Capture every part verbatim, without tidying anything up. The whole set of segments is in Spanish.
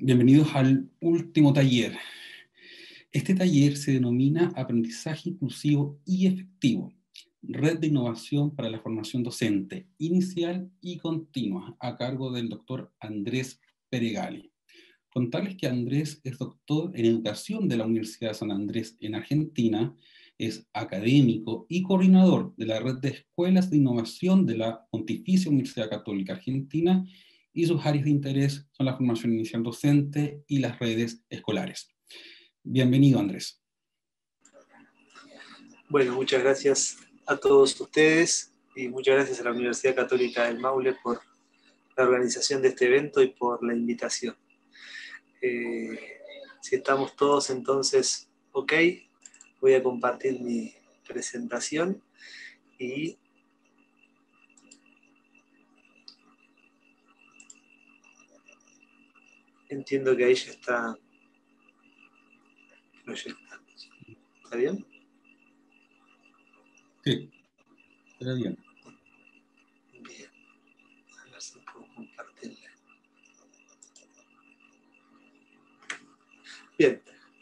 Bienvenidos al último taller. Este taller se denomina Aprendizaje Inclusivo y Efectivo, Red de Innovación para la Formación Docente Inicial y Continua, a cargo del doctor Andrés Peregali. Contarles que Andrés es doctor en Educación de la Universidad de San Andrés en Argentina, es académico y coordinador de la Red de Escuelas de Innovación de la Pontificia Universidad Católica Argentina, y sus áreas de interés son la formación inicial docente y las redes escolares. Bienvenido, Andrés. Bueno, muchas gracias a todos ustedes y muchas gracias a la Universidad Católica del Maule por la organización de este evento y por la invitación. Eh, si estamos todos entonces ok, voy a compartir mi presentación y entiendo que ahí ya está proyectado. ¿Está bien? Sí, está bien. Bien, a ver si puedo compartirle. Bien,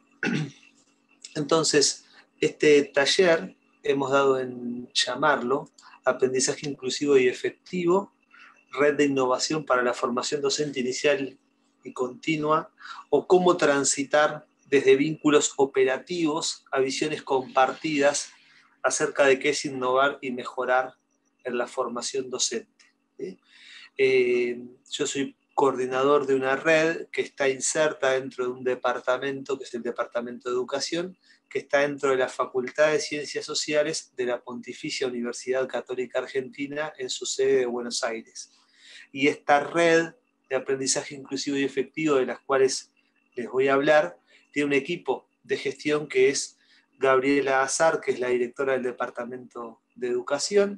entonces este taller hemos dado en llamarlo Aprendizaje Inclusivo y Efectivo, Red de Innovación para la Formación Docente Inicial y Continua, o cómo transitar desde vínculos operativos a visiones compartidas acerca de qué es innovar y mejorar en la formación docente. ¿Sí? Eh, yo soy coordinador de una red que está inserta dentro de un departamento, que es el Departamento de Educación, que está dentro de la Facultad de Ciencias Sociales de la Pontificia Universidad Católica Argentina en su sede de Buenos Aires. Y esta red de aprendizaje inclusivo y efectivo, de las cuales les voy a hablar, tiene un equipo de gestión que es Gabriela Azar, que es la directora del Departamento de Educación,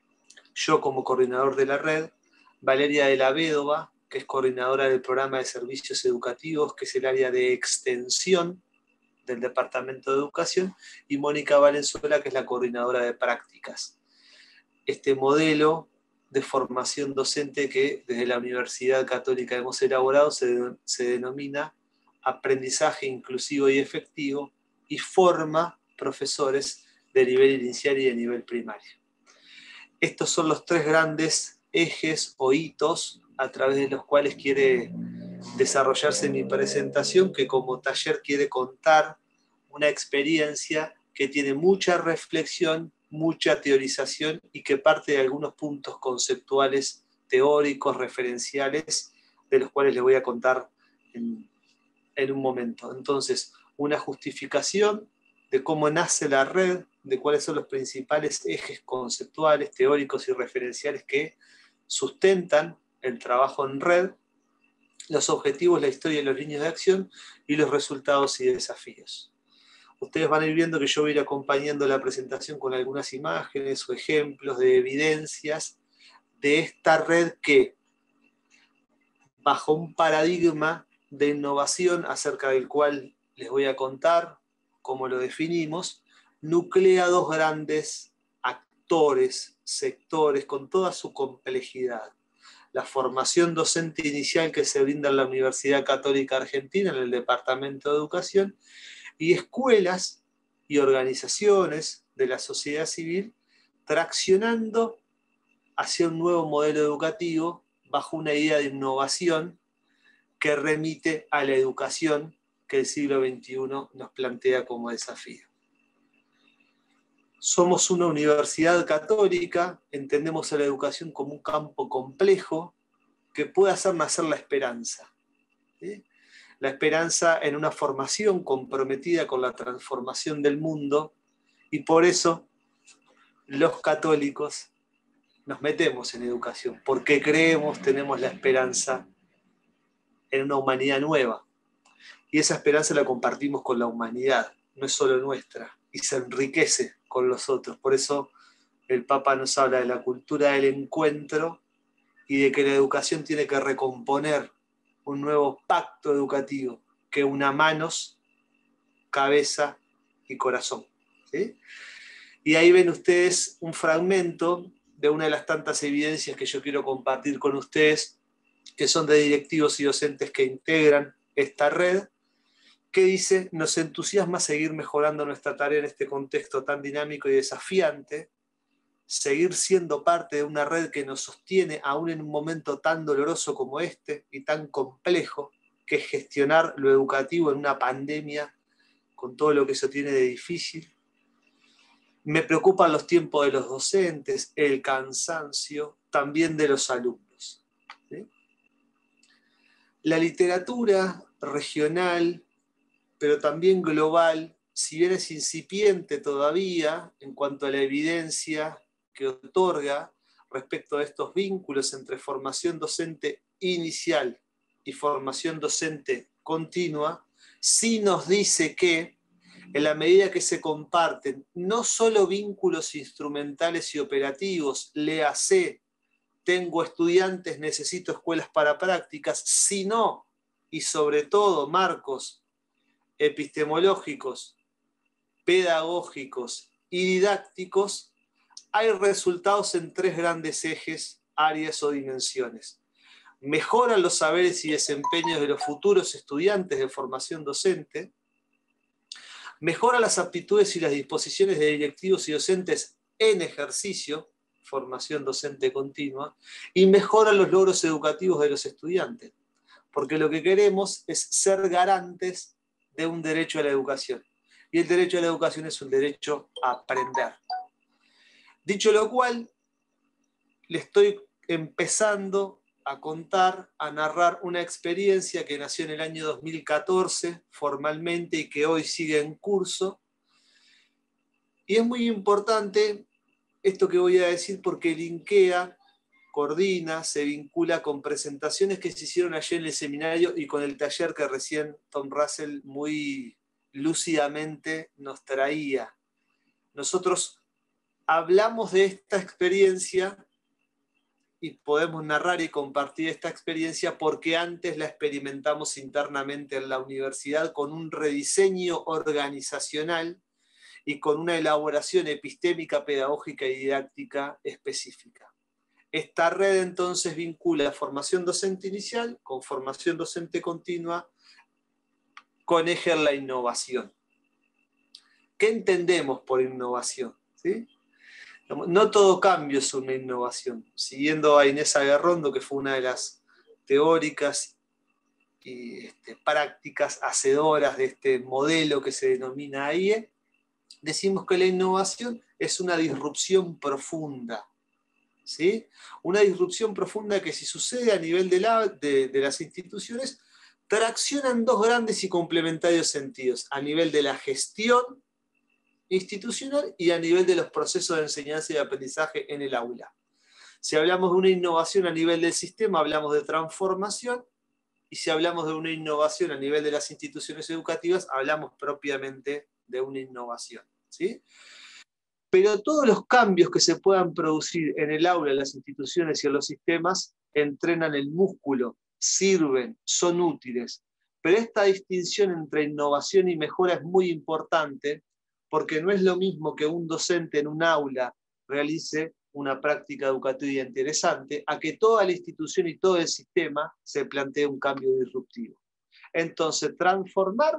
yo como coordinador de la red, Valeria de la Vedova, que es coordinadora del programa de servicios educativos, que es el área de extensión del Departamento de Educación, y Mónica Valenzuela, que es la coordinadora de prácticas. Este modelo de formación docente que desde la Universidad Católica hemos elaborado se, se denomina aprendizaje inclusivo y efectivo y forma profesores de nivel inicial y de nivel primario. Estos son los tres grandes ejes o hitos a través de los cuales quiere desarrollarse mi presentación, que como taller quiere contar una experiencia que tiene mucha reflexión, mucha teorización y que parte de algunos puntos conceptuales, teóricos, referenciales, de los cuales les voy a contar en, en un momento. Entonces, una justificación de cómo nace la red, de cuáles son los principales ejes conceptuales, teóricos y referenciales que sustentan el trabajo en red, los objetivos, la historia y los líneas de acción y los resultados y desafíos. Ustedes van a ir viendo que yo voy a ir acompañando la presentación con algunas imágenes o ejemplos de evidencias de esta red que, bajo un paradigma de innovación acerca del cual les voy a contar cómo lo definimos, nuclea dos grandes actores, sectores, con toda su complejidad. La formación docente inicial que se brinda en la Universidad Católica Argentina, en el Departamento de Educación, y escuelas y organizaciones de la sociedad civil traccionando hacia un nuevo modelo educativo bajo una idea de innovación que remite a la educación que el siglo veintiuno nos plantea como desafío. Somos una universidad católica, entendemos a la educación como un campo complejo que puede hacer nacer la esperanza. ¿Sí? La esperanza en una formación comprometida con la transformación del mundo, y por eso los católicos nos metemos en educación, porque creemos, tenemos la esperanza en una humanidad nueva. Y esa esperanza la compartimos con la humanidad, no es solo nuestra, y se enriquece con los otros. Por eso el Papa nos habla de la cultura del encuentro y de que la educación tiene que recomponer un nuevo pacto educativo que una manos, cabeza y corazón. ¿Sí? Y ahí ven ustedes un fragmento de una de las tantas evidencias que yo quiero compartir con ustedes, que son de directivos y docentes que integran esta red que dice: nos entusiasma seguir mejorando nuestra tarea en este contexto tan dinámico y desafiante, seguir siendo parte de una red que nos sostiene aún en un momento tan doloroso como este y tan complejo, que es gestionar lo educativo en una pandemia con todo lo que eso tiene de difícil. Me preocupan los tiempos de los docentes, el cansancio, también de los alumnos. ¿Sí? La literatura regional, pero también global, si bien es incipiente todavía en cuanto a la evidencia que otorga respecto a estos vínculos entre formación docente inicial y formación docente continua, sí nos dice que en la medida que se comparten no solo vínculos instrumentales y operativos, léase, tengo estudiantes, necesito escuelas para prácticas, sino, y sobre todo, marcos epistemológicos, pedagógicos y didácticos, hay resultados en tres grandes ejes, áreas o dimensiones. Mejoran los saberes y desempeños de los futuros estudiantes de formación docente, mejora las aptitudes y las disposiciones de directivos y docentes en ejercicio, formación docente continua, y mejora los logros educativos de los estudiantes, porque lo que queremos es ser garantes de un derecho a la educación, y el derecho a la educación es un derecho a aprender. Dicho lo cual, le estoy empezando a contar, a narrar una experiencia que nació en el año dos mil catorce formalmente y que hoy sigue en curso. Y es muy importante esto que voy a decir porque linkea, coordina, se vincula con presentaciones que se hicieron ayer en el seminario y con el taller que recién Tom Russell muy lúcidamente nos traía. Nosotros hablamos de esta experiencia y podemos narrar y compartir esta experiencia porque antes la experimentamos internamente en la universidad con un rediseño organizacional y con una elaboración epistémica, pedagógica y didáctica específica. Esta red entonces vincula formación docente inicial con formación docente continua con eje en la innovación. ¿Qué entendemos por innovación? ¿Sí? No todo cambio es una innovación. Siguiendo a Inés Aguerrondo, que fue una de las teóricas y este, prácticas hacedoras de este modelo que se denomina A I E, decimos que la innovación es una disrupción profunda. ¿Sí? Una disrupción profunda que si sucede a nivel de, la, de, de las instituciones, traccionan dos grandes y complementarios sentidos, a nivel de la gestión institucional y a nivel de los procesos de enseñanza y de aprendizaje en el aula. Si hablamos de una innovación a nivel del sistema, hablamos de transformación, y si hablamos de una innovación a nivel de las instituciones educativas, hablamos propiamente de una innovación. ¿Sí? Pero todos los cambios que se puedan producir en el aula, en las instituciones y en los sistemas, entrenan el músculo, sirven, son útiles. Pero esta distinción entre innovación y mejora es muy importante, porque no es lo mismo que un docente en un aula realice una práctica educativa interesante, a que toda la institución y todo el sistema se plantee un cambio disruptivo. Entonces, transformar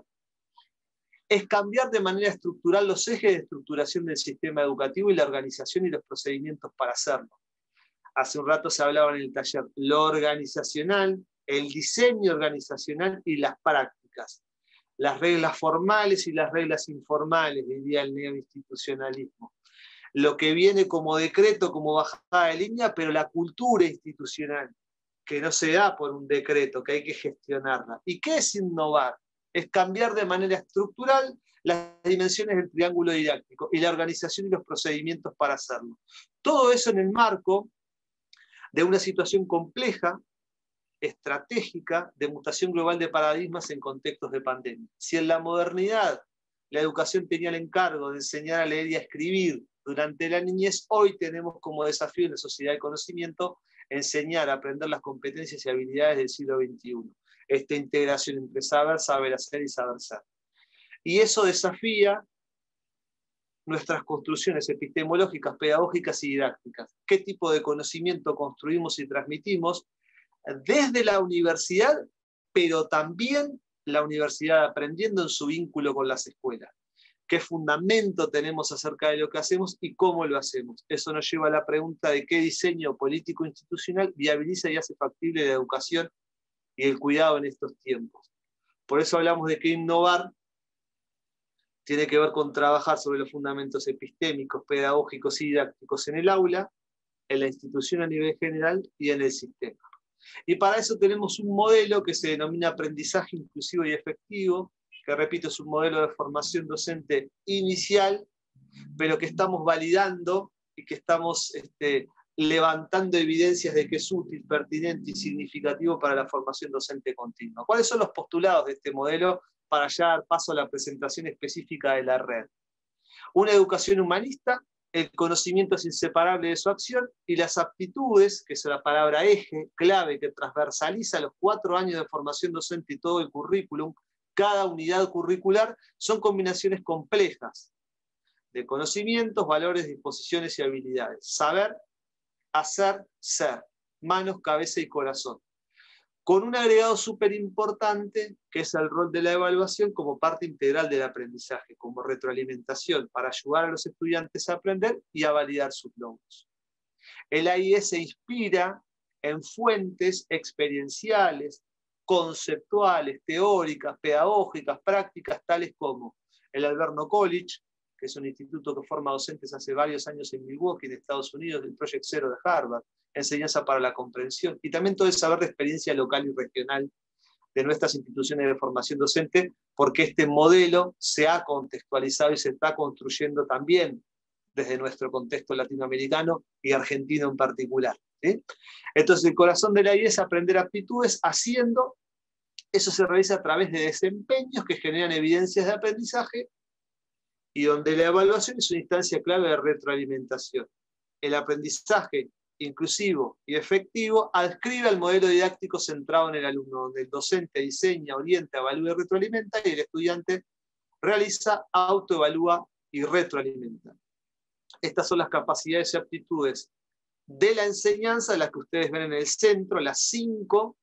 es cambiar de manera estructural los ejes de estructuración del sistema educativo y la organización y los procedimientos para hacerlo. Hace un rato se hablaba en el taller lo organizacional, el diseño organizacional y las prácticas. Las reglas formales y las reglas informales, diría el neoinstitucionalismo. Lo que viene como decreto, como bajada de línea, pero la cultura institucional, que no se da por un decreto, que hay que gestionarla. ¿Y qué es innovar? Es cambiar de manera estructural las dimensiones del triángulo didáctico y la organización y los procedimientos para hacerlo. Todo eso en el marco de una situación compleja, estratégica, de mutación global de paradigmas en contextos de pandemia. Si en la modernidad la educación tenía el encargo de enseñar a leer y a escribir durante la niñez, hoy tenemos como desafío en la sociedad del conocimiento enseñar a aprender las competencias y habilidades del siglo veintiuno. Esta integración entre saber, saber hacer y saber ser. Y eso desafía nuestras construcciones epistemológicas, pedagógicas y didácticas. ¿Qué tipo de conocimiento construimos y transmitimos desde la universidad pero también la universidad aprendiendo en su vínculo con las escuelas. ¿Qué fundamento tenemos acerca de lo que hacemos y cómo lo hacemos? Eso nos lleva a la pregunta de qué diseño político institucional viabiliza y hace factible la educación y el cuidado en estos tiempos. Por eso hablamos de que innovar tiene que ver con trabajar sobre los fundamentos epistémicos, pedagógicos y didácticos en el aula, en la institución a nivel general y en el sistema. Y para eso tenemos un modelo que se denomina aprendizaje inclusivo y efectivo, que repito es un modelo de formación docente inicial, pero que estamos validando y que estamos este, levantando evidencias de que es útil, pertinente y significativo para la formación docente continua. ¿Cuáles son los postulados de este modelo para ya dar paso a la presentación específica de la red? Una educación humanista, el conocimiento es inseparable de su acción y las aptitudes, que es la palabra eje, clave, que transversaliza los cuatro años de formación docente y todo el currículum, cada unidad curricular, son combinaciones complejas de conocimientos, valores, disposiciones y habilidades. Saber, hacer, ser, manos, cabeza y corazón. Con un agregado súper importante, que es el rol de la evaluación como parte integral del aprendizaje, como retroalimentación para ayudar a los estudiantes a aprender y a validar sus logros. El A I E se inspira en fuentes experienciales, conceptuales, teóricas, pedagógicas, prácticas, tales como el Alberno College, que es un instituto que forma docentes hace varios años en Milwaukee, en Estados Unidos, del Project Zero de Harvard, enseñanza para la comprensión, y también todo el saber de experiencia local y regional de nuestras instituciones de formación docente, porque este modelo se ha contextualizado y se está construyendo también desde nuestro contexto latinoamericano y argentino en particular. ¿Sí? Entonces, el corazón de la I E es aprender aptitudes haciendo, eso se realiza a través de desempeños que generan evidencias de aprendizaje y donde la evaluación es una instancia clave de retroalimentación. El aprendizaje inclusivo y efectivo adscribe al modelo didáctico centrado en el alumno, donde el docente diseña, orienta, evalúa y retroalimenta, y el estudiante realiza, autoevalúa y retroalimenta. Estas son las capacidades y aptitudes de la enseñanza, las que ustedes ven en el centro, las cinco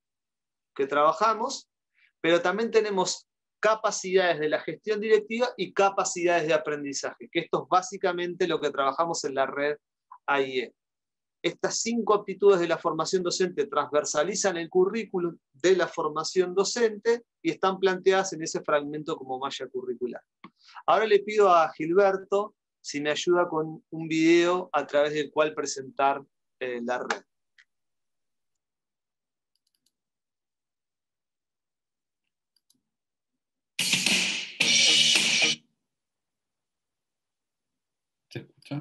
que trabajamos, pero también tenemos capacidades de la gestión directiva y capacidades de aprendizaje, que esto es básicamente lo que trabajamos en la red A I E. Estas cinco aptitudes de la formación docente transversalizan el currículum de la formación docente y están planteadas en ese fragmento como malla curricular. Ahora le pido a Gilberto si me ayuda con un video a través del cual presentar eh, la red. ¿Se escucha?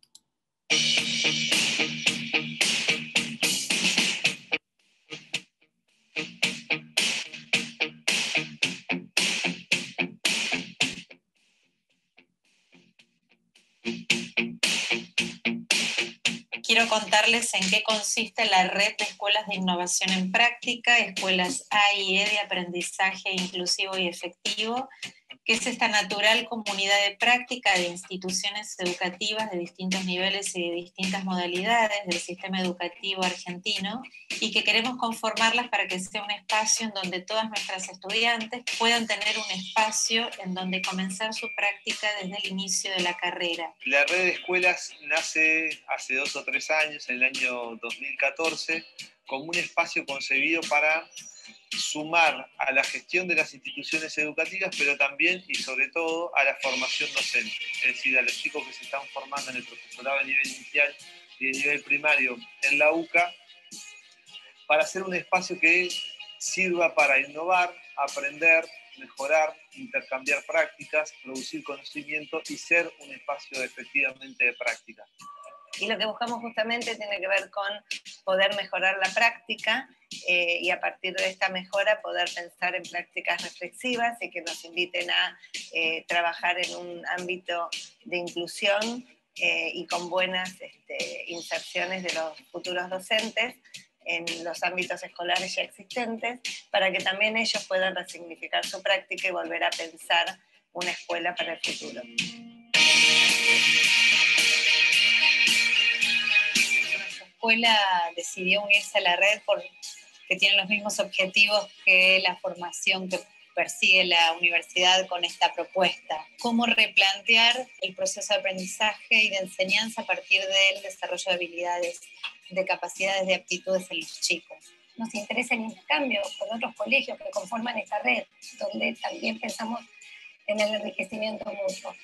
Quiero contarles en qué consiste la red de escuelas de innovación en práctica, escuelas A I E de aprendizaje inclusivo y efectivo, que es esta natural comunidad de práctica de instituciones educativas de distintos niveles y de distintas modalidades del sistema educativo argentino, y que queremos conformarlas para que sea un espacio en donde todas nuestras estudiantes puedan tener un espacio en donde comenzar su práctica desde el inicio de la carrera. La red de escuelas nace hace dos o tres años, en el año dos mil catorce, como un espacio concebido para sumar a la gestión de las instituciones educativas, pero también y sobre todo a la formación docente, es decir, a los chicos que se están formando en el profesorado de nivel inicial y de nivel primario en la U C A, para hacer un espacio que sirva para innovar, aprender, mejorar, intercambiar prácticas, producir conocimiento y ser un espacio efectivamente de práctica. Y lo que buscamos justamente tiene que ver con poder mejorar la práctica eh, y a partir de esta mejora poder pensar en prácticas reflexivas y que nos inviten a eh, trabajar en un ámbito de inclusión eh, y con buenas este, inserciones de los futuros docentes en los ámbitos escolares ya existentes, para que también ellos puedan resignificar su práctica y volver a pensar una escuela para el futuro. Nuestra escuela decidió unirse a la red por que tienen los mismos objetivos que la formación que persigue la universidad con esta propuesta. Cómo replantear el proceso de aprendizaje y de enseñanza a partir del desarrollo de habilidades, de capacidades, de aptitudes en los chicos. Nos interesa el intercambio con otros colegios que conforman esta red, donde también pensamos en el enriquecimiento mutuo.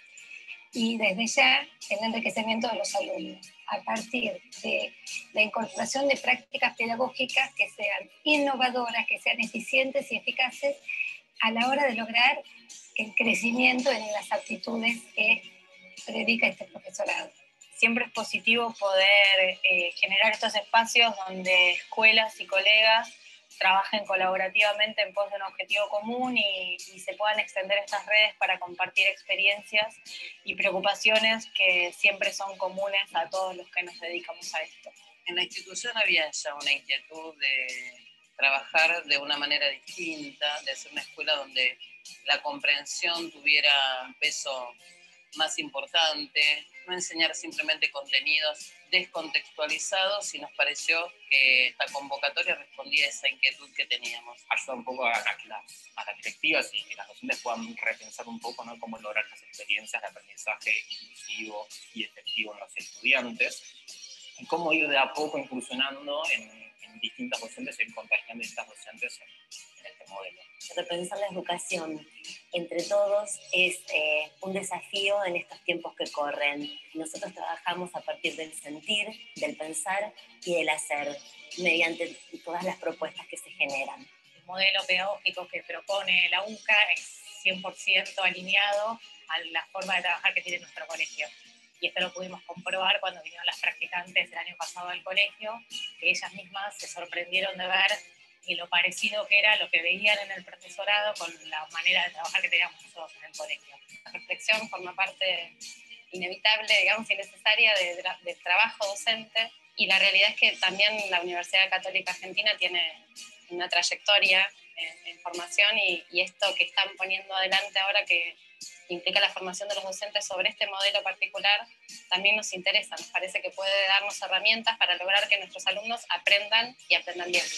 Y desde ya, el enriquecimiento de los alumnos, a partir de la incorporación de prácticas pedagógicas que sean innovadoras, que sean eficientes y eficaces a la hora de lograr el crecimiento en las aptitudes que predica este profesorado. Siempre es positivo poder eh, generar estos espacios donde escuelas y colegas trabajen colaborativamente en pos de un objetivo común y, y se puedan extender estas redes para compartir experiencias y preocupaciones que siempre son comunes a todos los que nos dedicamos a esto. En la institución había ya una inquietud de trabajar de una manera distinta, de hacer una escuela donde la comprensión tuviera un peso más importante, no enseñar simplemente contenidos descontextualizados, y nos pareció que esta convocatoria respondía a esa inquietud que teníamos. Ayuda un poco a, a, que las, a las directivas y que las docentes puedan repensar un poco, ¿no?, cómo lograr las experiencias de aprendizaje inclusivo y efectivo en los estudiantes, y cómo ir de a poco incursionando en, en distintas docentes y contagiando distintas docentes en, en este modelo. Repensar la educación entre todos es eh, un desafío en estos tiempos que corren. Nosotros trabajamos a partir del sentir, del pensar y del hacer, mediante todas las propuestas que se generan. El modelo pedagógico que propone la U C A es cien por ciento alineado a la forma de trabajar que tiene nuestro colegio. Y esto lo pudimos comprobar cuando vinieron las practicantes el año pasado al colegio, que ellas mismas se sorprendieron de ver y lo parecido que era lo que veían en el profesorado con la manera de trabajar que teníamos nosotros en el colegio. La reflexión forma parte inevitable, digamos, y necesaria de, de, del trabajo docente, y la realidad es que también la Universidad Católica Argentina tiene una trayectoria en, en formación, y, y esto que están poniendo adelante ahora, que implica la formación de los docentes sobre este modelo particular, también nos interesa. Nos parece que puede darnos herramientas para lograr que nuestros alumnos aprendan y aprendan bien.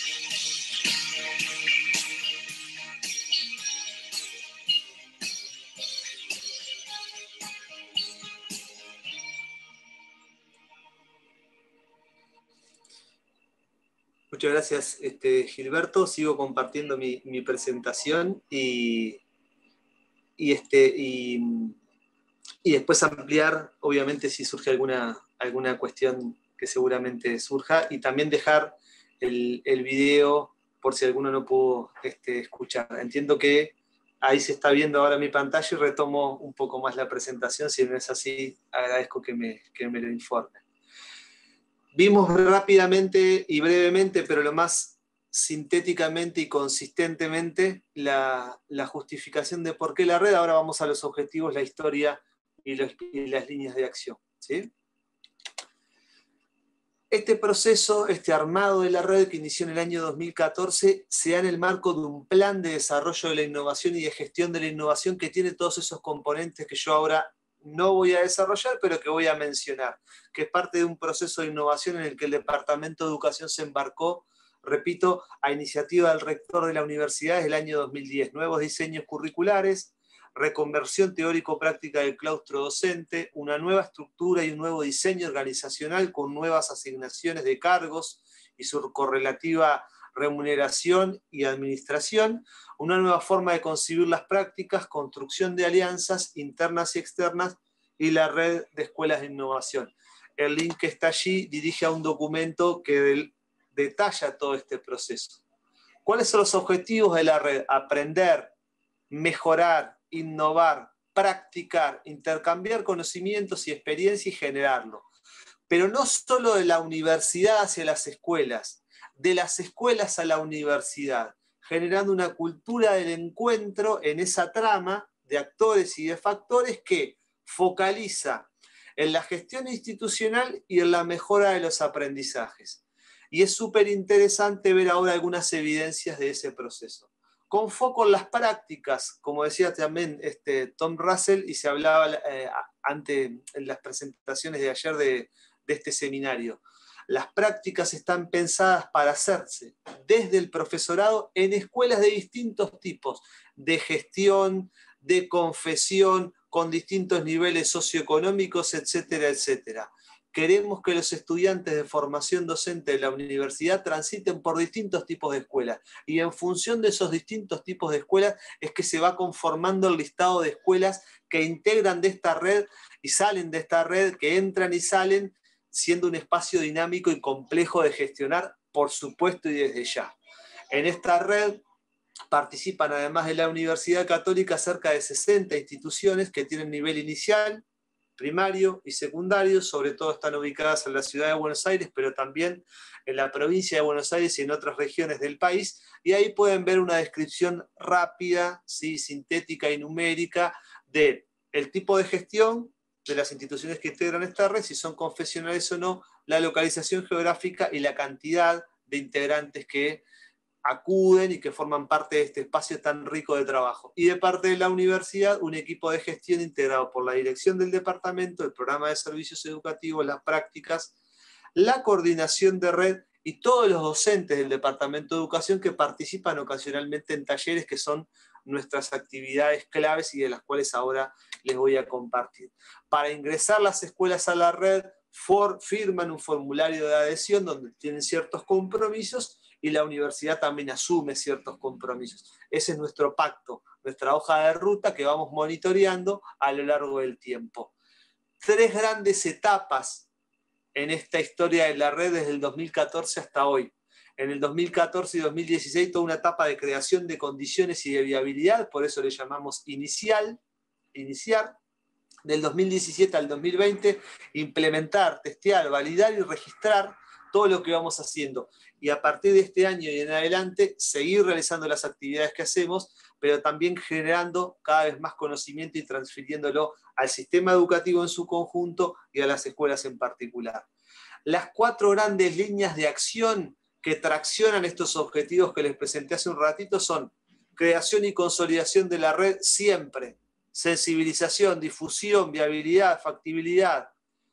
Muchas gracias, este, Gilberto. Sigo compartiendo mi, mi presentación y, y, este, y, y después ampliar, obviamente, si surge alguna, alguna cuestión que seguramente surja, y también dejar el, el video por si alguno no pudo este, escuchar. Entiendo que ahí se está viendo ahora mi pantalla y retomo un poco más la presentación. Si no es así, agradezco que me, que me lo informe. Vimos rápidamente y brevemente, pero lo más sintéticamente y consistentemente, la, la justificación de por qué la red. Ahora vamos a los objetivos, la historia y, los, y las líneas de acción, ¿sí? Este proceso, este armado de la red que inició en el año dos mil catorce, se da en el marco de un plan de desarrollo de la innovación y de gestión de la innovación que tiene todos esos componentes que yo ahora no voy a desarrollar, pero que voy a mencionar, que es parte de un proceso de innovación en el que el Departamento de Educación se embarcó, repito, a iniciativa del rector de la universidad desde el año dos mil diez. Nuevos diseños curriculares, reconversión teórico-práctica del claustro docente, una nueva estructura y un nuevo diseño organizacional con nuevas asignaciones de cargos y su correlativa remuneración y administración, una nueva forma de concebir las prácticas, construcción de alianzas internas y externas y la red de escuelas de innovación. El link que está allí dirige a un documento que detalla todo este proceso. ¿Cuáles son los objetivos de la red? Aprender, mejorar, innovar, practicar, intercambiar conocimientos y experiencia y generarlo. Pero no solo de la universidad hacia las escuelas, de las escuelas a la universidad, generando una cultura del encuentro en esa trama de actores y de factores que focaliza en la gestión institucional y en la mejora de los aprendizajes. Y es súper interesante ver ahora algunas evidencias de ese proceso. Con foco en las prácticas, como decía también este, Tom Russell, y se hablaba eh, ante, en las presentaciones de ayer de, de este seminario. Las prácticas están pensadas para hacerse desde el profesorado en escuelas de distintos tipos, de gestión, de confesión, con distintos niveles socioeconómicos, etcétera, etcétera. Queremos que los estudiantes de formación docente de la universidad transiten por distintos tipos de escuelas, y en función de esos distintos tipos de escuelas es que se va conformando el listado de escuelas que integran de esta red y salen de esta red, que entran y salen, siendo un espacio dinámico y complejo de gestionar, por supuesto, y desde ya. En esta red participan, además de la Universidad Católica, cerca de sesenta instituciones que tienen nivel inicial, primario y secundario. Sobre todo están ubicadas en la ciudad de Buenos Aires, pero también en la provincia de Buenos Aires y en otras regiones del país. Y ahí pueden ver una descripción rápida, ¿sí?, sintética y numérica del tipo de gestión de las instituciones que integran esta red, si son confesionales o no, la localización geográfica y la cantidad de integrantes que acuden y que forman parte de este espacio tan rico de trabajo. Y de parte de la universidad, un equipo de gestión integrado por la dirección del departamento, el programa de servicios educativos, las prácticas, la coordinación de red y todos los docentes del departamento de educación que participan ocasionalmente en talleres, que son nuestras actividades claves y de las cuales ahora les voy a compartir. Para ingresar las escuelas a la red, for, firman un formulario de adhesión donde tienen ciertos compromisos, y la universidad también asume ciertos compromisos. Ese es nuestro pacto, nuestra hoja de ruta que vamos monitoreando a lo largo del tiempo. Tres grandes etapas en esta historia de la red desde el dos mil catorce hasta hoy. En el dos mil catorce y dos mil dieciséis toda una etapa de creación de condiciones y de viabilidad, por eso le llamamos inicial, iniciar. Del dos mil diecisiete al dos mil veinte, implementar, testear, validar y registrar todo lo que vamos haciendo. Y a partir de este año y en adelante, seguir realizando las actividades que hacemos, pero también generando cada vez más conocimiento y transfiriéndolo al sistema educativo en su conjunto y a las escuelas en particular. Las cuatro grandes líneas de acción que traccionan estos objetivos que les presenté hace un ratito son creación y consolidación de la red siempre, sensibilización, difusión, viabilidad, factibilidad.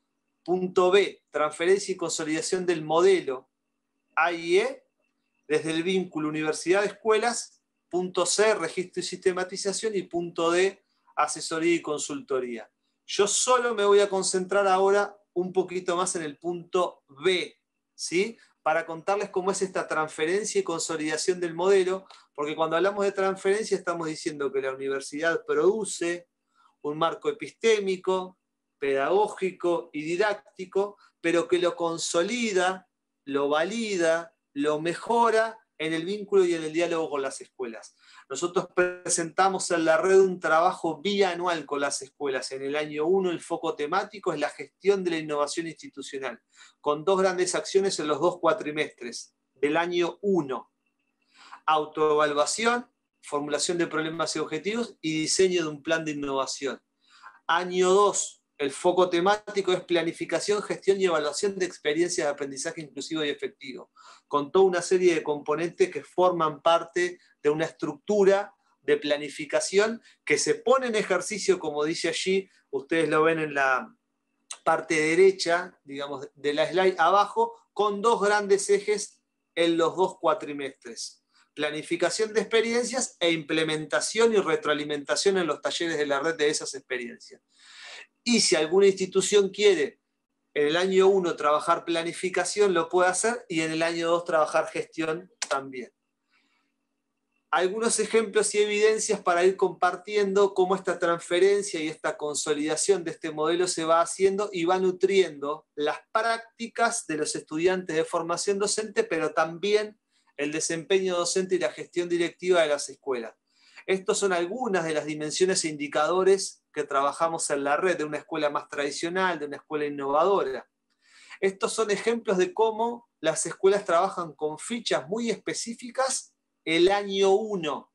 Punto B, transferencia y consolidación del modelo A y E desde el vínculo universidad-escuelas. Punto C, registro y sistematización. Y punto D, asesoría y consultoría. Yo solo me voy a concentrar ahora un poquito más en el punto B, ¿sí?, para contarles cómo es esta transferencia y consolidación del modelo, porque cuando hablamos de transferencia estamos diciendo que la universidad produce un marco epistémico, pedagógico y didáctico, pero que lo consolida, lo valida, lo mejora en el vínculo y en el diálogo con las escuelas. Nosotros presentamos en la red un trabajo bianual con las escuelas. En el año uno el foco temático es la gestión de la innovación institucional, con dos grandes acciones en los dos cuatrimestres del año uno. Autoevaluación, formulación de problemas y objetivos y diseño de un plan de innovación. Año dos, el foco temático es planificación, gestión y evaluación de experiencias de aprendizaje inclusivo y efectivo, con toda una serie de componentes que forman parte de una estructura de planificación que se pone en ejercicio, como dice allí, ustedes lo ven en la parte derecha, digamos, de la slide abajo, con dos grandes ejes en los dos cuatrimestres. Planificación de experiencias e implementación y retroalimentación en los talleres de la red de esas experiencias. Y si alguna institución quiere en el año uno trabajar planificación, lo puede hacer, y en el año dos trabajar gestión también. Algunos ejemplos y evidencias para ir compartiendo cómo esta transferencia y esta consolidación de este modelo se va haciendo y va nutriendo las prácticas de los estudiantes de formación docente, pero también el desempeño docente y la gestión directiva de las escuelas. Estos son algunas de las dimensiones e indicadores que trabajamos en la red, de una escuela más tradicional, de una escuela innovadora. Estos son ejemplos de cómo las escuelas trabajan con fichas muy específicas el año uno.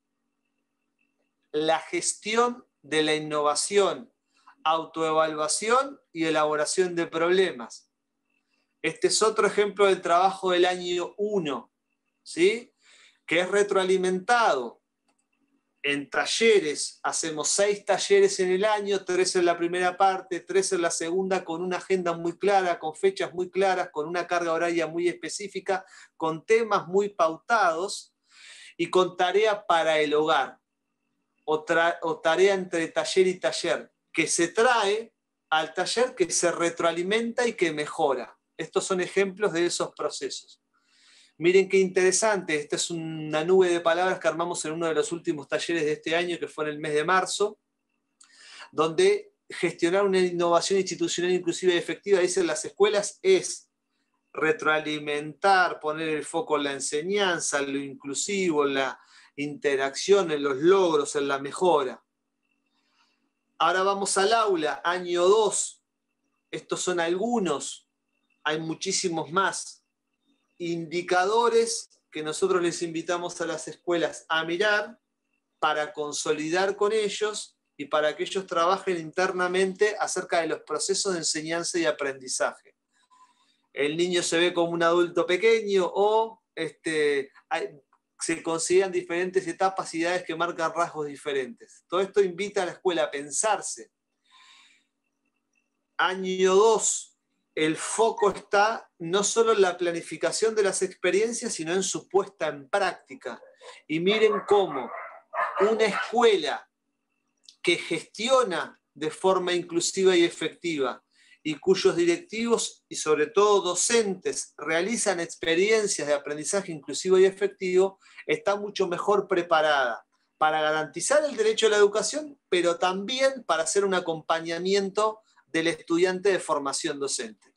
La gestión de la innovación, autoevaluación y elaboración de problemas. Este es otro ejemplo del trabajo del año uno, ¿sí?, que es retroalimentado En talleres hacemos seis talleres en el año, tres en la primera parte, tres en la segunda, con una agenda muy clara, con fechas muy claras, con una carga horaria muy específica, con temas muy pautados y con tarea para el hogar o, o tarea entre taller y taller, que se trae al taller, que se retroalimenta y que mejora. Estos son ejemplos de esos procesos. Miren qué interesante, esta es una nube de palabras que armamos en uno de los últimos talleres de este año, que fue en el mes de marzo, donde gestionar una innovación institucional inclusiva y efectiva, dicen las escuelas, es retroalimentar, poner el foco en la enseñanza, en lo inclusivo, en la interacción, en los logros, en la mejora. Ahora vamos al aula, año dos. Estos son algunos, hay muchísimos más. Indicadores que nosotros les invitamos a las escuelas a mirar para consolidar con ellos y para que ellos trabajen internamente acerca de los procesos de enseñanza y aprendizaje. El niño se ve como un adulto pequeño o este, hay, se consideran diferentes etapas y edades que marcan rasgos diferentes. Todo esto invita a la escuela a pensarse. Año dos. El foco está no solo en la planificación de las experiencias, sino en su puesta en práctica. Y miren cómo una escuela que gestiona de forma inclusiva y efectiva y cuyos directivos y sobre todo docentes realizan experiencias de aprendizaje inclusivo y efectivo, está mucho mejor preparada para garantizar el derecho a la educación, pero también para hacer un acompañamiento del estudiante de formación docente.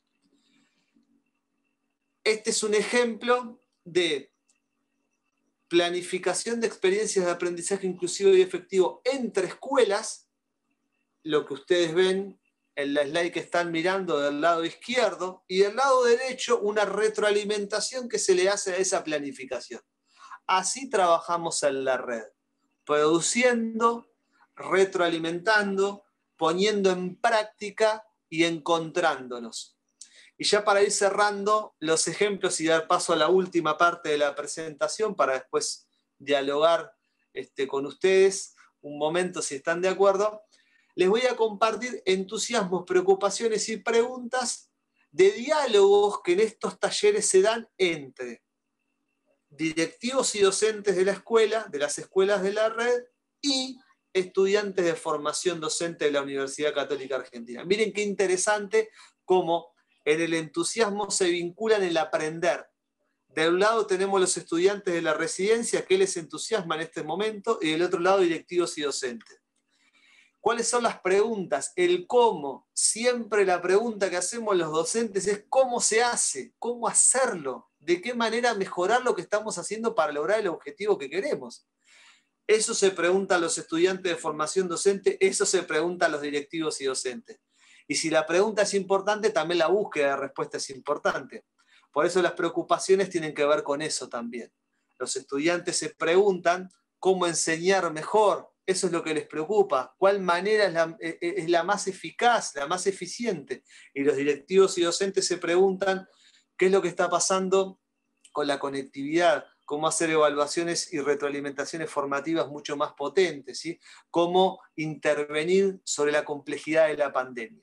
Este es un ejemplo de planificación de experiencias de aprendizaje inclusivo y efectivo entre escuelas, lo que ustedes ven en la slide que están mirando del lado izquierdo, y del lado derecho una retroalimentación que se le hace a esa planificación. Así trabajamos en la red, produciendo, retroalimentando, poniendo en práctica y encontrándonos. Y ya para ir cerrando los ejemplos y dar paso a la última parte de la presentación para después dialogar este, con ustedes un momento si están de acuerdo, les voy a compartir entusiasmos, preocupaciones y preguntas de diálogos que en estos talleres se dan entre directivos y docentes de la escuela, de las escuelas de la red y estudiantes de formación docente de la Universidad Católica Argentina. Miren qué interesante cómo en el entusiasmo se vinculan el aprender. De un lado tenemos los estudiantes de la residencia, que les entusiasma en este momento, y del otro lado directivos y docentes. ¿Cuáles son las preguntas? El cómo. Siempre la pregunta que hacemos los docentes es cómo se hace, cómo hacerlo, de qué manera mejorar lo que estamos haciendo para lograr el objetivo que queremos. Eso se pregunta a los estudiantes de formación docente, eso se pregunta a los directivos y docentes. Y si la pregunta es importante, también la búsqueda de respuesta es importante. Por eso las preocupaciones tienen que ver con eso también. Los estudiantes se preguntan cómo enseñar mejor, eso es lo que les preocupa, cuál manera es la, es la más eficaz, la más eficiente. Y los directivos y docentes se preguntan qué es lo que está pasando con la conectividad, cómo hacer evaluaciones y retroalimentaciones formativas mucho más potentes, ¿sí? Cómo intervenir sobre la complejidad de la pandemia.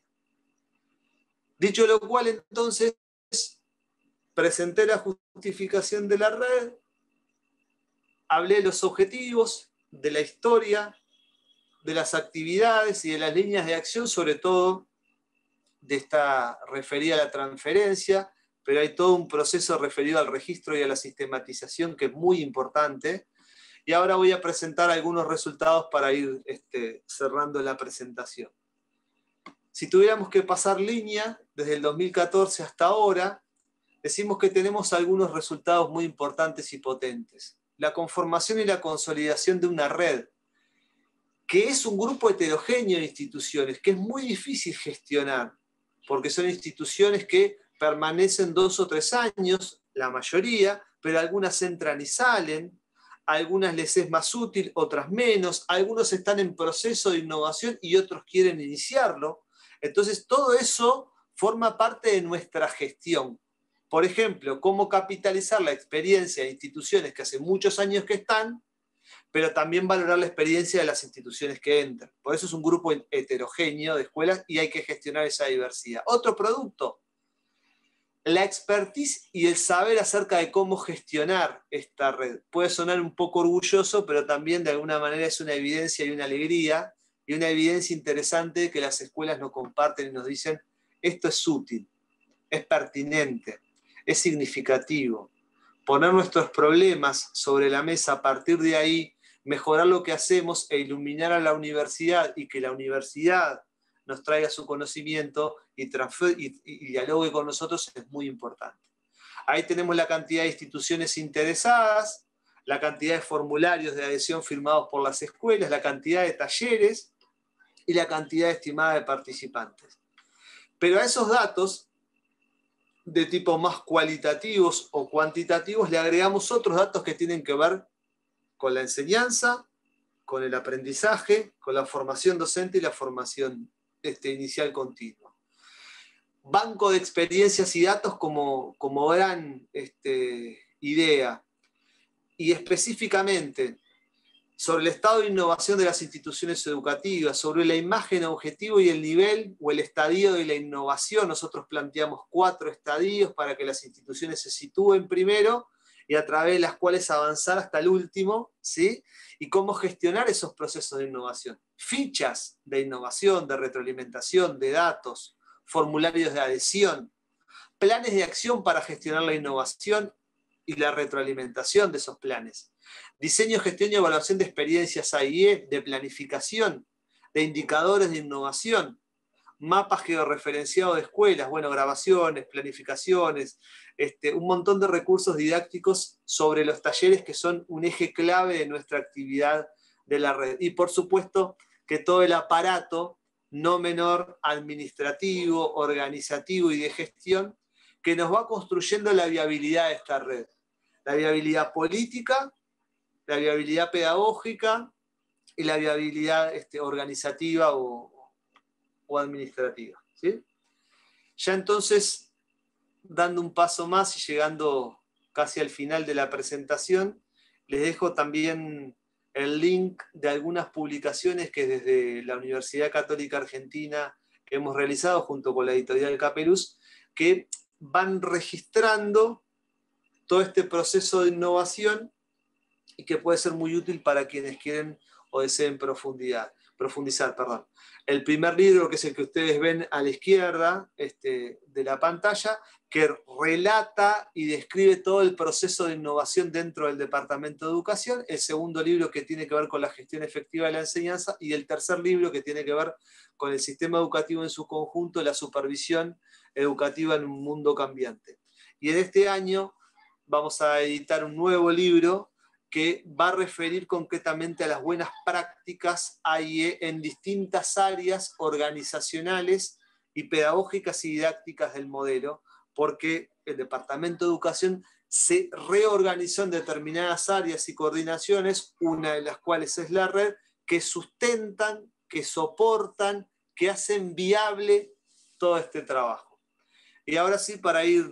Dicho lo cual, entonces, presenté la justificación de la red, hablé de los objetivos, de la historia, de las actividades y de las líneas de acción, sobre todo de esta referida a la transferencia, pero hay todo un proceso referido al registro y a la sistematización que es muy importante. Y ahora voy a presentar algunos resultados para ir este, cerrando la presentación. Si tuviéramos que pasar línea desde el dos mil catorce hasta ahora, decimos que tenemos algunos resultados muy importantes y potentes. La conformación y la consolidación de una red, que es un grupo heterogéneo de instituciones, que es muy difícil gestionar, porque son instituciones que permanecen dos o tres años, la mayoría, pero algunas entran y salen, algunas les es más útil, otras menos, algunos están en proceso de innovación y otros quieren iniciarlo. Entonces, todo eso forma parte de nuestra gestión. Por ejemplo, cómo capitalizar la experiencia de instituciones que hace muchos años que están pero también valorar la experiencia de las instituciones que entran. Por eso es un grupo heterogéneo de escuelas y hay que gestionar esa diversidad. Otro producto, la expertise y el saber acerca de cómo gestionar esta red. Puede sonar un poco orgulloso, pero también de alguna manera es una evidencia y una alegría, y una evidencia interesante que las escuelas nos comparten y nos dicen, esto es útil, es pertinente, es significativo. Poner nuestros problemas sobre la mesa, a partir de ahí, mejorar lo que hacemos e iluminar a la universidad y que la universidad nos traiga su conocimiento y, y, y dialogue con nosotros es muy importante. Ahí tenemos la cantidad de instituciones interesadas, la cantidad de formularios de adhesión firmados por las escuelas, la cantidad de talleres y la cantidad estimada de participantes. Pero a esos datos, de tipo más cualitativos o cuantitativos, le agregamos otros datos que tienen que ver con la enseñanza, con el aprendizaje, con la formación docente y la formación este, inicial continua. Banco de experiencias y datos como, como gran este, idea. Y específicamente sobre el estado de innovación de las instituciones educativas, sobre la imagen objetivo y el nivel o el estadio de la innovación. Nosotros planteamos cuatro estadios para que las instituciones se sitúen primero y a través de las cuales avanzar hasta el último, ¿sí? Y cómo gestionar esos procesos de innovación. Fichas de innovación, de retroalimentación, de datos, formularios de adhesión, planes de acción para gestionar la innovación y la retroalimentación de esos planes. Diseño, gestión y evaluación de experiencias A I E, de planificación, de indicadores de innovación, mapas georreferenciados de escuelas, bueno, grabaciones, planificaciones, este, un montón de recursos didácticos sobre los talleres que son un eje clave de nuestra actividad de la red. Y por supuesto que todo el aparato no menor administrativo, organizativo y de gestión que nos va construyendo la viabilidad de esta red. La viabilidad política, la viabilidad pedagógica y la viabilidad este, organizativa o, o administrativa. ¿Sí? Ya entonces, dando un paso más y llegando casi al final de la presentación, les dejo también el link de algunas publicaciones que desde la Universidad Católica Argentina que hemos realizado junto con la editorial Capeluz, que van registrando todo este proceso de innovación y que puede ser muy útil para quienes quieren o deseen profundidad, profundizar. Perdón. El primer libro, que es el que ustedes ven a la izquierda este, de la pantalla, que relata y describe todo el proceso de innovación dentro del Departamento de Educación. El segundo libro, que tiene que ver con la gestión efectiva de la enseñanza. Y el tercer libro, que tiene que ver con el sistema educativo en su conjunto, la supervisión educativa en un mundo cambiante. Y en este año vamos a editar un nuevo libro que va a referir concretamente a las buenas prácticas A I E en distintas áreas organizacionales y pedagógicas y didácticas del modelo, porque el Departamento de Educación se reorganizó en determinadas áreas y coordinaciones, una de las cuales es la red, que sustentan, que soportan, que hacen viable todo este trabajo. Y ahora sí, para ir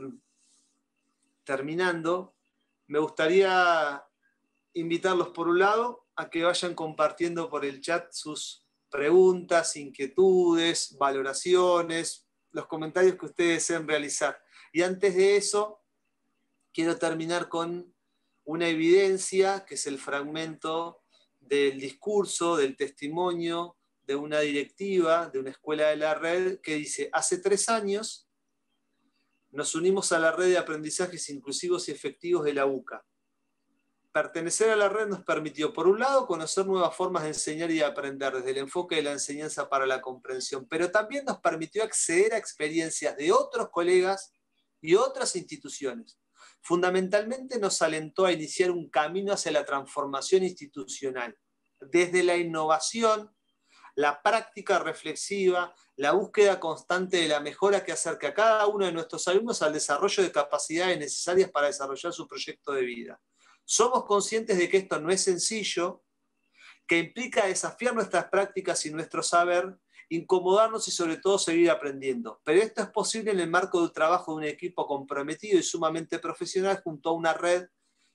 terminando, me gustaría invitarlos por un lado a que vayan compartiendo por el chat sus preguntas, inquietudes, valoraciones, los comentarios que ustedes deseen realizar. Y antes de eso, quiero terminar con una evidencia, que es el fragmento del discurso, del testimonio de una directiva de una escuela de la red, que dice: hace tres años nos unimos a la red de aprendizajes inclusivos y efectivos de la U C A. Pertenecer a la red nos permitió, por un lado, conocer nuevas formas de enseñar y de aprender desde el enfoque de la enseñanza para la comprensión, pero también nos permitió acceder a experiencias de otros colegas y otras instituciones. Fundamentalmente nos alentó a iniciar un camino hacia la transformación institucional, desde la innovación, la práctica reflexiva, la búsqueda constante de la mejora que acerca a cada uno de nuestros alumnos al desarrollo de capacidades necesarias para desarrollar su proyecto de vida. Somos conscientes de que esto no es sencillo, que implica desafiar nuestras prácticas y nuestro saber, incomodarnos y sobre todo seguir aprendiendo. Pero esto es posible en el marco del trabajo de un equipo comprometido y sumamente profesional junto a una red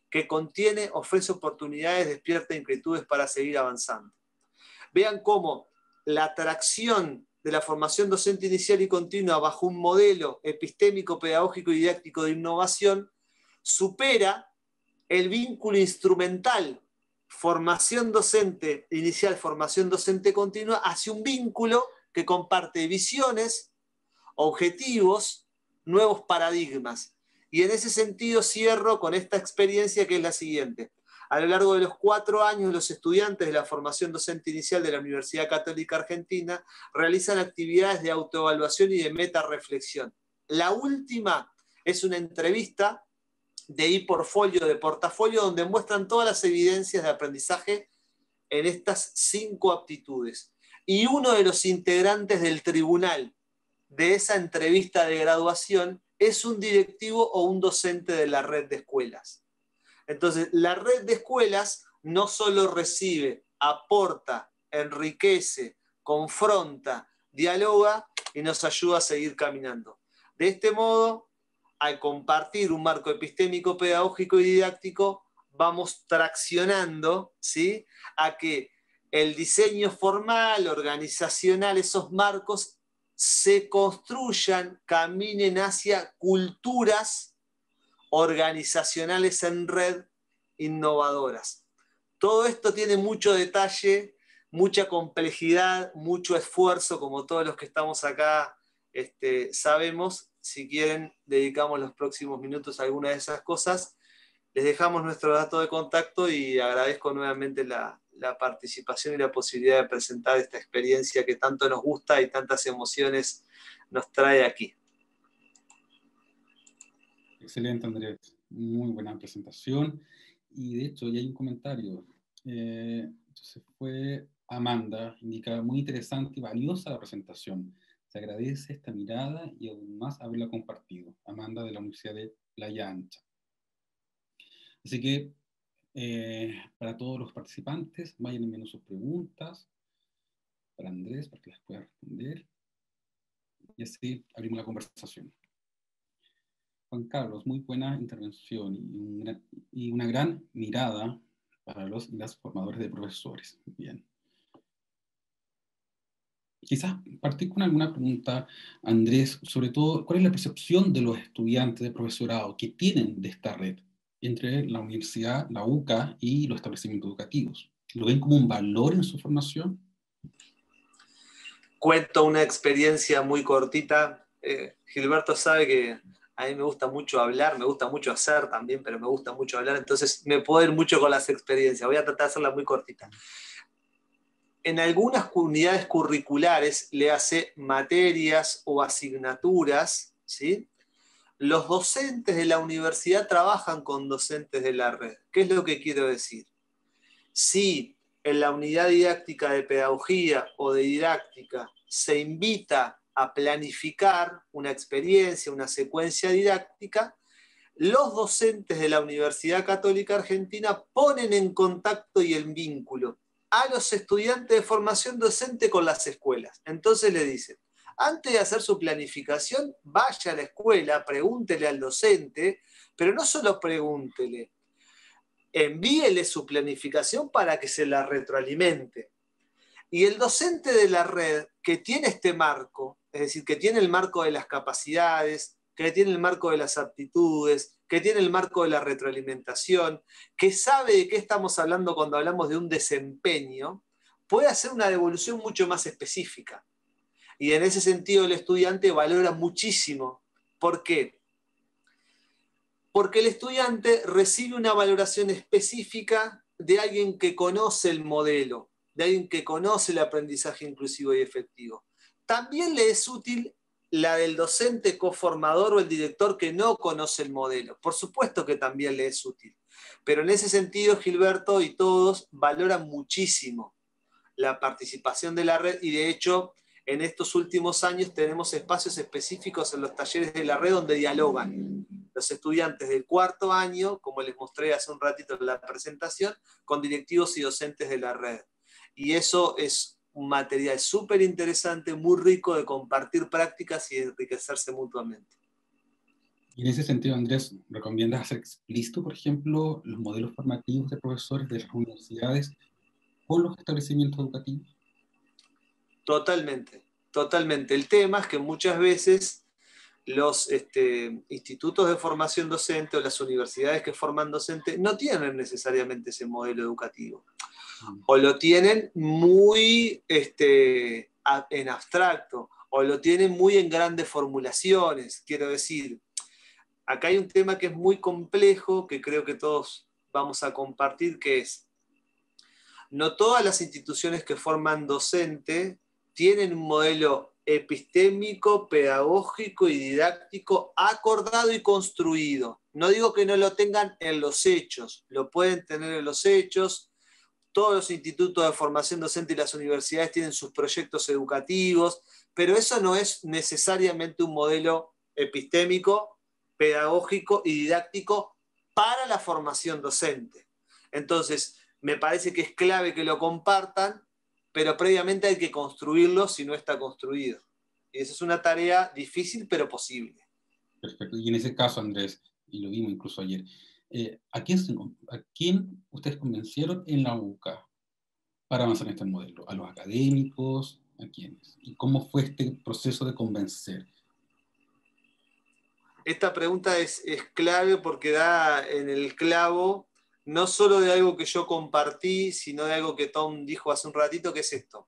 que contiene, ofrece oportunidades, despierta inquietudes para seguir avanzando. Vean cómo la atracción de la formación docente inicial y continua bajo un modelo epistémico, pedagógico y didáctico de innovación supera el vínculo instrumental formación docente inicial, formación docente continua, hacia un vínculo que comparte visiones, objetivos, nuevos paradigmas. Y en ese sentido cierro con esta experiencia que es la siguiente. A lo largo de los cuatro años, los estudiantes de la formación docente inicial de la Universidad Católica Argentina realizan actividades de autoevaluación y de metarreflexión. La última es una entrevista de e-portfolio, de portafolio, donde muestran todas las evidencias de aprendizaje en estas cinco aptitudes. Y uno de los integrantes del tribunal de esa entrevista de graduación es un directivo o un docente de la red de escuelas. Entonces, la red de escuelas no solo recibe, aporta, enriquece, confronta, dialoga y nos ayuda a seguir caminando. De este modo, al compartir un marco epistémico, pedagógico y didáctico, vamos traccionando, ¿sí?, a que el diseño formal, organizacional, esos marcos, se construyan, caminen hacia culturas organizacionales en red innovadoras. Todo esto tiene mucho detalle, mucha complejidad, mucho esfuerzo, como todos los que estamos acá este, sabemos. Si quieren, dedicamos los próximos minutos a alguna de esas cosas. Les dejamos nuestro dato de contacto y agradezco nuevamente la, la participación y la posibilidad de presentar esta experiencia que tanto nos gusta y tantas emociones nos trae aquí. Excelente, Andrés. Muy buena presentación. Y de hecho, ya hay un comentario. Eh, entonces fue Amanda, indica muy interesante y valiosa la presentación. Se agradece esta mirada y aún más haberla compartido. Amanda de la Universidad de Playa Ancha. Así que eh, para todos los participantes, vayan enviando sus preguntas para Andrés, para que las pueda responder. Y así abrimos la conversación. Juan Carlos, muy buena intervención y, un gran, y una gran mirada para los y las formadores de profesores. Bien. Quizás partir con alguna pregunta, Andrés, sobre todo, ¿cuál es la percepción de los estudiantes de profesorado que tienen de esta red entre la universidad, la U C A y los establecimientos educativos? ¿Lo ven como un valor en su formación? Cuento una experiencia muy cortita. Eh, Gilberto sabe que a mí me gusta mucho hablar, me gusta mucho hacer también, pero me gusta mucho hablar, entonces me puedo ir mucho con las experiencias. Voy a tratar de hacerla muy cortita. En algunas unidades curriculares, le hace materias o asignaturas, ¿sí?, los docentes de la universidad trabajan con docentes de la red. ¿Qué es lo que quiero decir? Si en la unidad didáctica de pedagogía o de didáctica se invita a planificar una experiencia, una secuencia didáctica, los docentes de la Universidad Católica Argentina ponen en contacto y en vínculo a los estudiantes de formación docente con las escuelas. Entonces le dicen, antes de hacer su planificación, vaya a la escuela, pregúntele al docente, pero no solo pregúntele, envíele su planificación para que se la retroalimente. Y el docente de la red que tiene este marco, es decir, que tiene el marco de las capacidades, que tiene el marco de las aptitudes, que tiene el marco de la retroalimentación, que sabe de qué estamos hablando cuando hablamos de un desempeño, puede hacer una devolución mucho más específica. Y en ese sentido el estudiante valora muchísimo. ¿Por qué? Porque el estudiante recibe una valoración específica de alguien que conoce el modelo, de alguien que conoce el aprendizaje inclusivo y efectivo. También le es útil la del docente coformador o el director que no conoce el modelo. Por supuesto que también le es útil. Pero en ese sentido, Gilberto y todos valoran muchísimo la participación de la red y de hecho, en estos últimos años tenemos espacios específicos en los talleres de la red donde dialogan los estudiantes del cuarto año, como les mostré hace un ratito en la presentación, con directivos y docentes de la red. Y eso es un material súper interesante, muy rico de compartir prácticas y de enriquecerse mutuamente. Y en ese sentido, Andrés, ¿recomiendas hacer explícito, por ejemplo, los modelos formativos de profesores de las universidades con los establecimientos educativos? Totalmente, totalmente. El tema es que muchas veces los este, institutos de formación docente o las universidades que forman docentes no tienen necesariamente ese modelo educativo. O lo tienen muy este, en abstracto, o lo tienen muy en grandes formulaciones. Quiero decir, acá hay un tema que es muy complejo, que creo que todos vamos a compartir, que es, no todas las instituciones que forman docente tienen un modelo epistémico, pedagógico y didáctico acordado y construido. No digo que no lo tengan en los hechos, lo pueden tener en los hechos. Todos los institutos de formación docente y las universidades tienen sus proyectos educativos, pero eso no es necesariamente un modelo epistémico, pedagógico y didáctico para la formación docente. Entonces, me parece que es clave que lo compartan, pero previamente hay que construirlo si no está construido. Y esa es una tarea difícil, pero posible. Perfecto. Y en ese caso, Andrés, y lo vimos incluso ayer, eh, ¿a, quién se, ¿a quién ustedes convencieron en la U C A para avanzar en este modelo? ¿A los académicos? ¿A quiénes? ¿Y cómo fue este proceso de convencer? Esta pregunta es, es clave porque da en el clavo no solo de algo que yo compartí, sino de algo que Tom dijo hace un ratito, que es esto.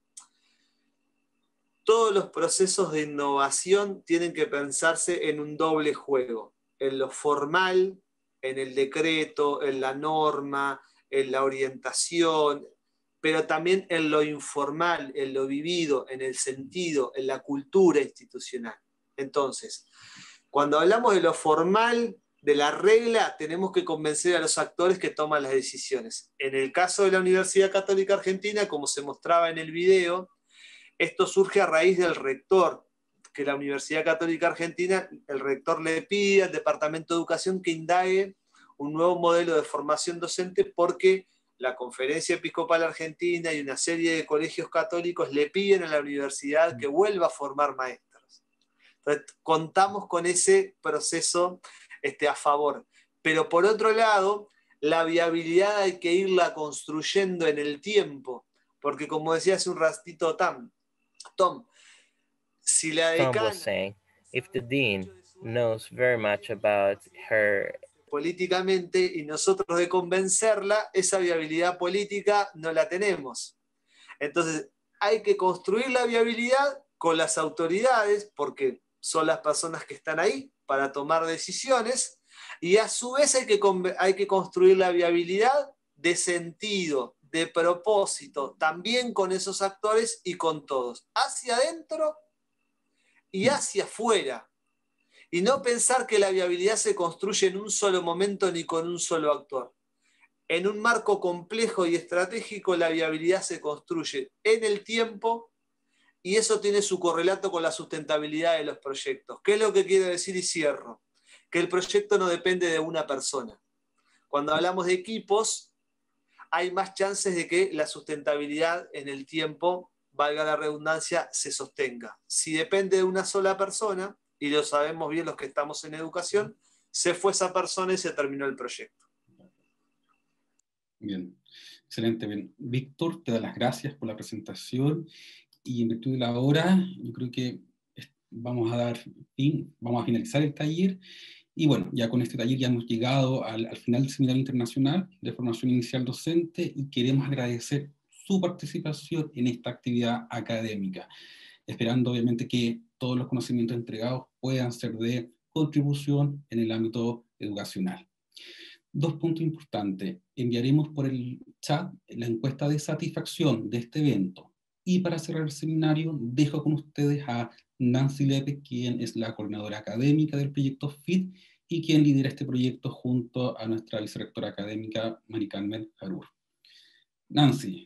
Todos los procesos de innovación tienen que pensarse en un doble juego, en lo formal, en el decreto, en la norma, en la orientación, pero también en lo informal, en lo vivido, en el sentido, en la cultura institucional. Entonces, cuando hablamos de lo formal, de la regla, tenemos que convencer a los actores que toman las decisiones. En el caso de la Universidad Católica Argentina, como se mostraba en el video, esto surge a raíz del rector, que la Universidad Católica Argentina, el rector le pide al Departamento de Educación que indague un nuevo modelo de formación docente porque la Conferencia Episcopal Argentina y una serie de colegios católicos le piden a la universidad que vuelva a formar maestros. Entonces, contamos con ese proceso este, a favor. Pero por otro lado, la viabilidad hay que irla construyendo en el tiempo, porque como decía hace un ratito Tom, Tom si la decana... Tom was saying, if the dean knows very much about her... políticamente y nosotros de convencerla, esa viabilidad política no la tenemos. Entonces, hay que construir la viabilidad con las autoridades, porque son las personas que están ahí para tomar decisiones, y a su vez hay que, hay que construir la viabilidad de sentido, de propósito, también con esos actores y con todos, hacia adentro y hacia afuera. Y no pensar que la viabilidad se construye en un solo momento ni con un solo actor. En un marco complejo y estratégico, la viabilidad se construye en el tiempo y eso tiene su correlato con la sustentabilidad de los proyectos. ¿Qué es lo que quiero decir y cierro? Que el proyecto no depende de una persona. Cuando hablamos de equipos, hay más chances de que la sustentabilidad en el tiempo, valga la redundancia, se sostenga. Si depende de una sola persona, y lo sabemos bien los que estamos en educación, se fue esa persona y se terminó el proyecto. Bien, excelente. Bien. Víctor, te da las gracias por la presentación y en virtud de la hora, yo creo que vamos a dar fin, vamos a finalizar el taller. Y bueno, ya con este taller ya hemos llegado al, al final del Seminario Internacional de Formación Inicial Docente y queremos agradecer su participación en esta actividad académica, esperando obviamente que todos los conocimientos entregados puedan ser de contribución en el ámbito educacional. Dos puntos importantes. Enviaremos por el chat la encuesta de satisfacción de este evento. Y para cerrar el seminario, dejo con ustedes a Nancy Lepe, quien es la coordinadora académica del proyecto F I T y quien lidera este proyecto junto a nuestra vicerrectora académica, Mari Carmen Jarur. Nancy.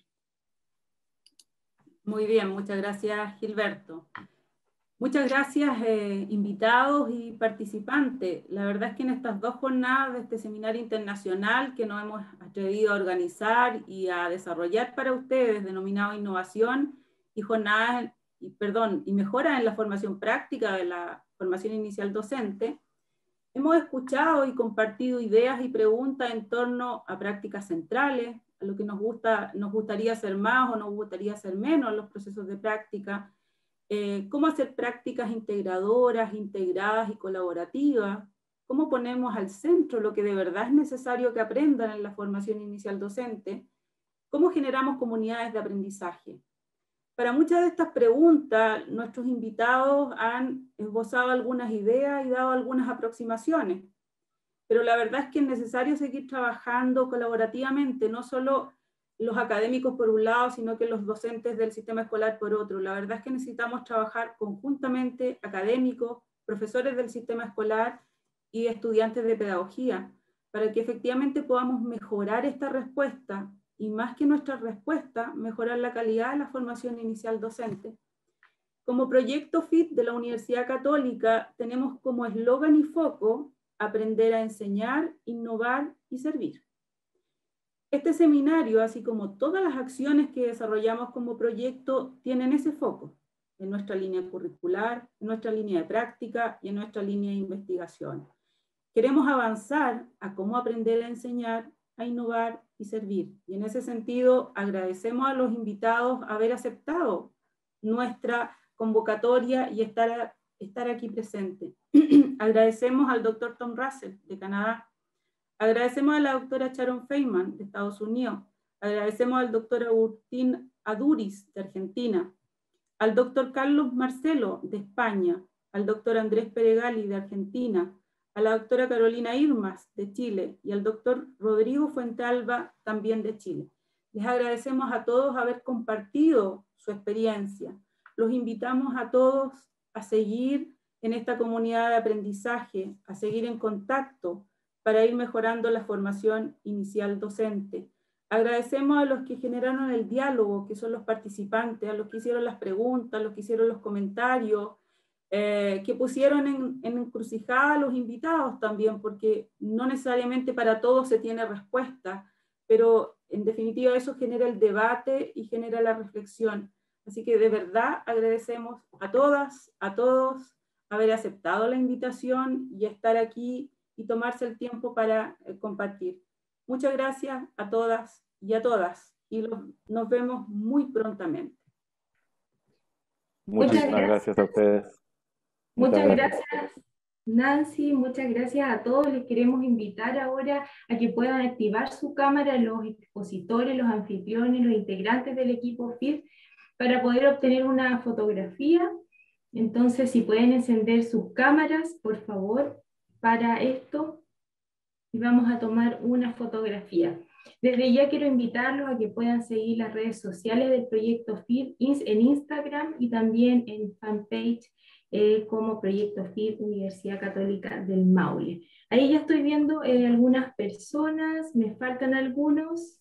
Muy bien, muchas gracias, Gilberto. Muchas gracias, eh, invitados y participantes. La verdad es que en estas dos jornadas de este seminario internacional que nos hemos atrevido a organizar y a desarrollar para ustedes, denominado Innovación y jornadas, y, perdón, y mejora en la formación práctica de la formación inicial docente, Hemos escuchado y compartido ideas y preguntas en torno a prácticas centrales, a lo que nos, gusta, nos gustaría hacer más o nos gustaría hacer menos en los procesos de práctica, eh, cómo hacer prácticas integradoras, integradas y colaborativas, cómo ponemos al centro lo que de verdad es necesario que aprendan en la formación inicial docente, cómo generamos comunidades de aprendizaje. Para muchas de estas preguntas, nuestros invitados han esbozado algunas ideas y dado algunas aproximaciones, pero la verdad es que es necesario seguir trabajando colaborativamente, no solo los académicos por un lado, sino que los docentes del sistema escolar por otro. La verdad es que necesitamos trabajar conjuntamente, académicos, profesores del sistema escolar y estudiantes de pedagogía, para que efectivamente podamos mejorar esta respuesta y más que nuestra respuesta, mejorar la calidad de la formación inicial docente. Como proyecto F I T de la Universidad Católica, tenemos como eslogan y foco aprender a enseñar, innovar y servir. Este seminario, así como todas las acciones que desarrollamos como proyecto, tienen ese foco en nuestra línea curricular, en nuestra línea de práctica y en nuestra línea de investigación. Queremos avanzar a cómo aprender a enseñar, a innovar y servir. Y en ese sentido, agradecemos a los invitados haber aceptado nuestra convocatoria y estar, estar aquí presente. Agradecemos al doctor Tom Russell, de Canadá. Agradecemos a la doctora Sharon Feynman, de Estados Unidos. Agradecemos al doctor Agustín Aduriz, de Argentina. Al doctor Carlos Marcelo, de España. Al doctor Andrés Peregali, de Argentina. A la doctora Carolina Irmas, de Chile, y al doctor Rodrigo Fuentealba, también de Chile. Les agradecemos a todos haber compartido su experiencia. Los invitamos a todos a seguir en esta comunidad de aprendizaje, a seguir en contacto para ir mejorando la formación inicial docente. Agradecemos a los que generaron el diálogo, que son los participantes, a los que hicieron las preguntas, a los que hicieron los comentarios, Eh, que pusieron en, en encrucijada a los invitados también, porque no necesariamente para todos se tiene respuesta, pero en definitiva eso genera el debate y genera la reflexión. Así que de verdad agradecemos a todas, a todos, haber aceptado la invitación y estar aquí y tomarse el tiempo para eh, compartir. Muchas gracias a todas y a todas, y los, nos vemos muy prontamente. Muchísimas gracias a ustedes. Muchas gracias, Nancy, muchas gracias a todos. Les queremos invitar ahora a que puedan activar su cámara los expositores, los anfitriones, los integrantes del equipo F I T para poder obtener una fotografía. Entonces, si pueden encender sus cámaras, por favor, para esto, y vamos a tomar una fotografía. Desde ya quiero invitarlos a que puedan seguir las redes sociales del proyecto F I T en Instagram y también en fanpage Eh, como Proyecto F I T Universidad Católica del Maule. Ahí ya estoy viendo eh, algunas personas, me faltan algunos.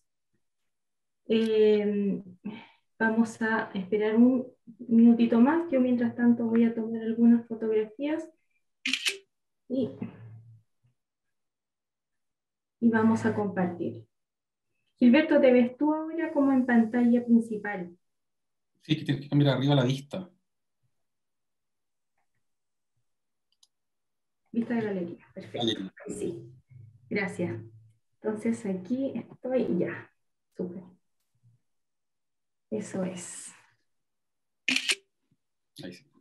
Eh, vamos a esperar un minutito más, yo mientras tanto voy a tomar algunas fotografías y, y vamos a compartir. Gilberto, ¿te ves tú ahora como en pantalla principal? Sí, que tienes que cambiar arriba la vista. Vista de galería, perfecto. Sí, gracias. Entonces aquí estoy ya. Súper. Eso es. Ahí sí.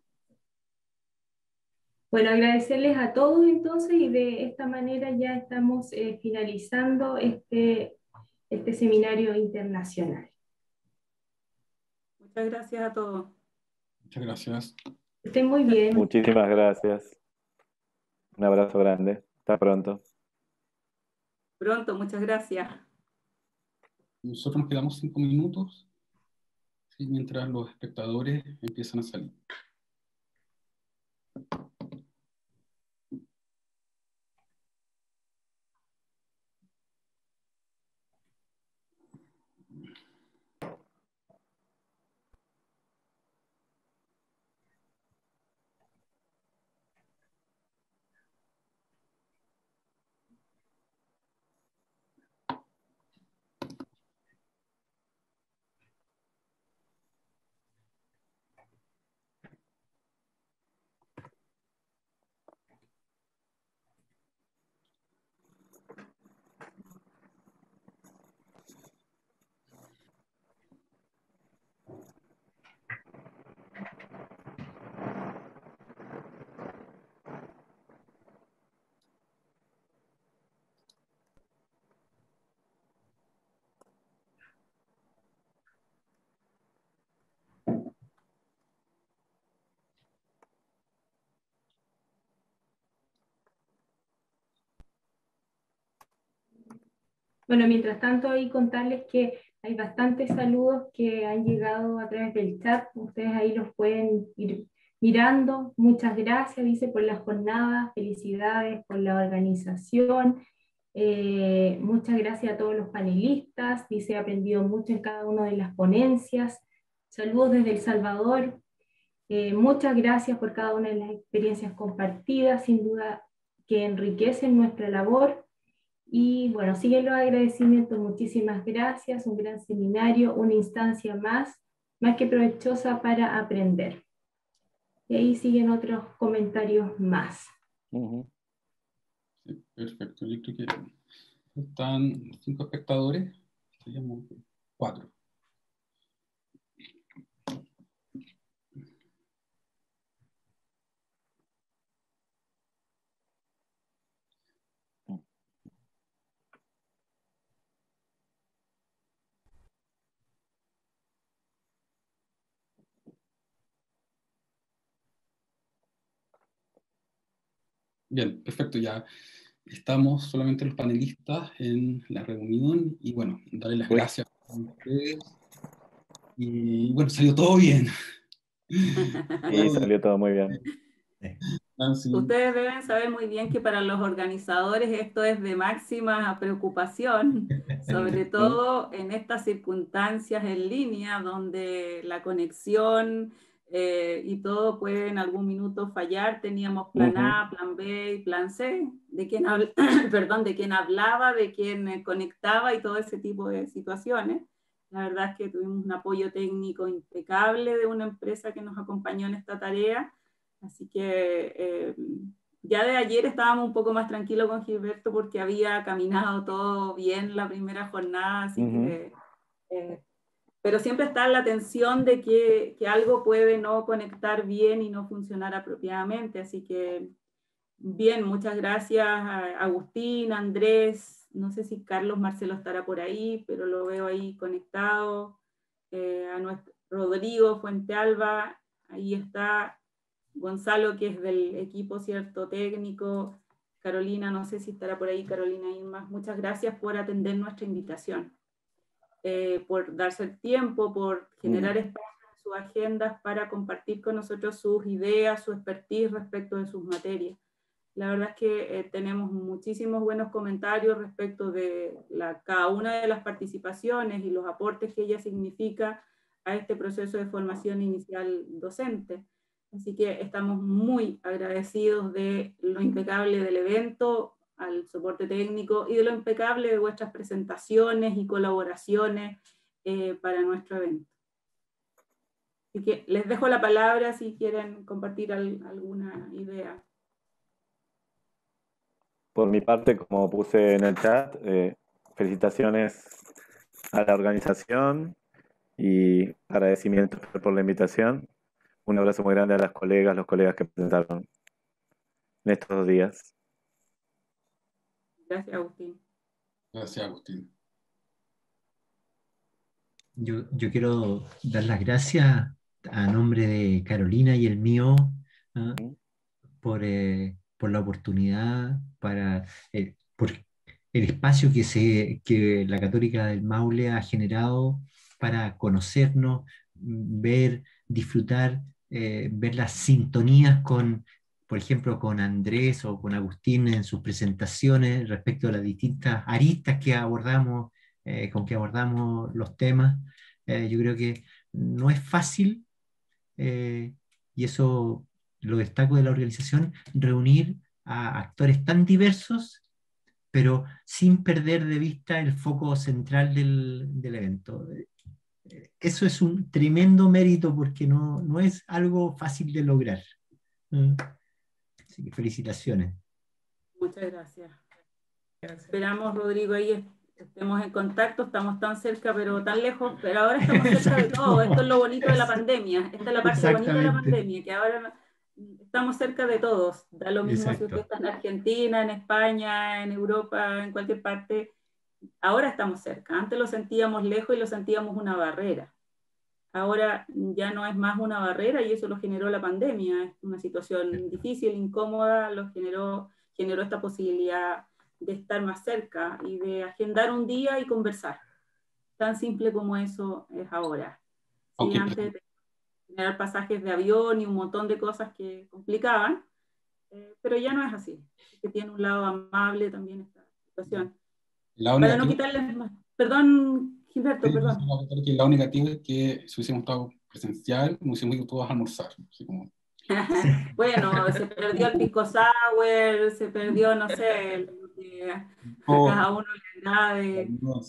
Bueno, agradecerles a todos entonces y de esta manera ya estamos eh, finalizando este, este seminario internacional. Muchas gracias a todos. Muchas gracias. Estén muy bien. Muchísimas gracias. Un abrazo grande. Hasta pronto. Pronto, muchas gracias. Nosotros nos quedamos cinco minutos, ¿sí? Mientras los espectadores empiezan a salir. Bueno, mientras tanto, ahí contarles que hay bastantes saludos que han llegado a través del chat. Ustedes ahí los pueden ir mirando. Muchas gracias, dice, por la jornada. Felicidades por la organización. Eh, muchas gracias a todos los panelistas. Dice, he aprendido mucho en cada una de las ponencias. Saludos desde El Salvador. Eh, muchas gracias por cada una de las experiencias compartidas. Sin duda que enriquecen nuestra labor. Y bueno, siguen los agradecimientos, muchísimas gracias, un gran seminario, una instancia más, más que provechosa para aprender. Y ahí siguen otros comentarios más. Uh-huh. Sí, perfecto, yo creo que están cinco espectadores, seríamos cuatro. Bien, perfecto, ya estamos solamente los panelistas en la reunión y bueno, darle las gracias a ustedes. Y bueno, salió todo bien. Sí, salió todo muy bien. Nancy. Ustedes deben saber muy bien que para los organizadores esto es de máxima preocupación, sobre todo en estas circunstancias en línea donde la conexión eh, y todo puede en algún minuto fallar. Teníamos plan A, plan B y plan C, de quien, habl perdón, de quien hablaba, de quien conectaba y todo ese tipo de situaciones. La verdad es que tuvimos un apoyo técnico impecable de una empresa que nos acompañó en esta tarea. Así que eh, ya de ayer estábamos un poco más tranquilos con Gilberto porque había caminado todo bien la primera jornada, así uh-huh. que, eh, pero siempre está la tensión de que, que algo puede no conectar bien y no funcionar apropiadamente, así que bien, muchas gracias a Agustín, Andrés, no sé si Carlos Marcelo estará por ahí, pero lo veo ahí conectado, eh, a nuestro Rodrigo Fuentealba, ahí está Gonzalo, que es del equipo, cierto, técnico, Carolina, no sé si estará por ahí, Carolina Irmas, muchas gracias por atender nuestra invitación, eh, por darse el tiempo, por generar espacio en sus agendas para compartir con nosotros sus ideas, su expertise respecto de sus materias. La verdad es que eh, tenemos muchísimos buenos comentarios respecto de la, cada una de las participaciones y los aportes que ella significa a este proceso de formación inicial docente. Así que estamos muy agradecidos de lo impecable del evento, al soporte técnico y de lo impecable de vuestras presentaciones y colaboraciones eh, para nuestro evento. Así que les dejo la palabra si quieren compartir al, alguna idea. Por mi parte, como puse en el chat, eh, felicitaciones a la organización y agradecimientos por la invitación. Un abrazo muy grande a las colegas, los colegas que presentaron en estos dos días. Gracias, Agustín. Gracias, Agustín. Yo, yo quiero dar las gracias a nombre de Carolina y el mío ¿eh? por, eh, por la oportunidad, para, eh, por el espacio que, se, que la Católica del Maule ha generado para conocernos, ver, disfrutar, eh, ver las sintonías con, por ejemplo, con Andrés o con Agustín en sus presentaciones respecto a las distintas aristas que abordamos, eh, con que abordamos los temas. Eh, yo creo que no es fácil, eh, y eso lo destaco de la organización, reunir a actores tan diversos, pero sin perder de vista el foco central del, del evento. Eso es un tremendo mérito porque no, no es algo fácil de lograr. Así que felicitaciones. Muchas gracias. Esperamos, Rodrigo, ahí estemos en contacto, estamos tan cerca pero tan lejos, pero ahora estamos cerca de todo. Esto es lo bonito de la pandemia, esta es la parte bonita de la pandemia, que ahora estamos cerca de todos. Da lo mismo Exacto. Si usted está en Argentina, en España, en Europa, en cualquier parte. Ahora estamos cerca. Antes lo sentíamos lejos y lo sentíamos una barrera. Ahora ya no es más una barrera y eso lo generó la pandemia. Es una situación difícil, incómoda, lo generó, generó esta posibilidad de estar más cerca y de agendar un día y conversar. Tan simple como eso es ahora. Sí, okay. Antes de generar pasajes de avión y un montón de cosas que complicaban, eh, pero ya no es así, que tiene un lado amable también esta situación. La Para no quitarles más. Perdón, Gilberto, sí, perdón. El lado negativo es que si hubiésemos estado presencial, nos hubiésemos ido todos a almorzar. Así como... Bueno, se perdió el pisco sour, se perdió, no sé, el, eh, oh, a cada uno le agrade,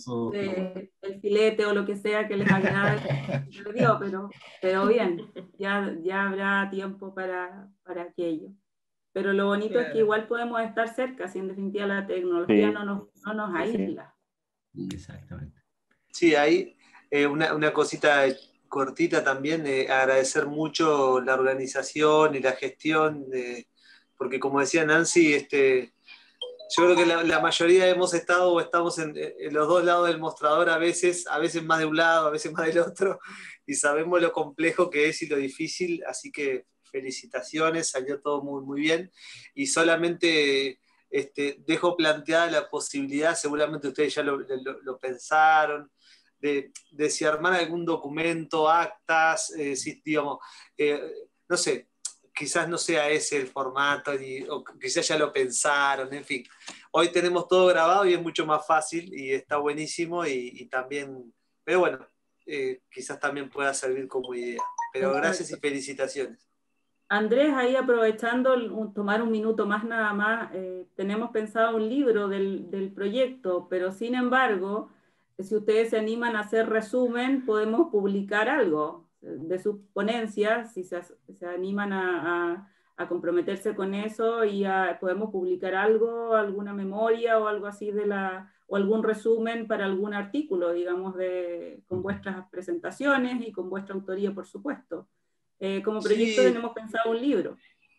de, el filete o lo que sea que les agrade, se perdió, pero, pero bien, ya, ya habrá tiempo para, para aquello. Pero lo bonito claro. es que igual podemos estar cerca, si en definitiva la tecnología sí. no nos, no nos aísla. Exactamente. Sí, ahí eh, una, una cosita cortita también, eh, agradecer mucho la organización y la gestión, de, porque como decía Nancy, este, yo creo que la, la mayoría hemos estado o estamos en, en los dos lados del mostrador a veces, a veces más de un lado, a veces más del otro, y sabemos lo complejo que es y lo difícil, así que felicitaciones, salió todo muy, muy bien, y solamente este, dejo planteada la posibilidad, seguramente ustedes ya lo, lo, lo pensaron, De, de si armar algún documento, actas, eh, si, digamos, eh, no sé, quizás no sea ese el formato, ni, o quizás ya lo pensaron, en fin. Hoy tenemos todo grabado y es mucho más fácil y está buenísimo y, y también, pero bueno, eh, quizás también pueda servir como idea. Pero gracias y felicitaciones. Andrés, ahí aprovechando tomar un minuto más nada más, eh, tenemos pensado un libro del, del proyecto, pero sin embargo, si ustedes se animan a hacer resumen, podemos publicar algo de sus ponencias, si se, se animan a, a, a comprometerse con eso y a, podemos publicar algo, alguna memoria o algo así de la, o algún resumen para algún artículo, digamos, de, con vuestras presentaciones y con vuestra autoría, por supuesto. Eh, como proyecto sí. tenemos pensado un libro.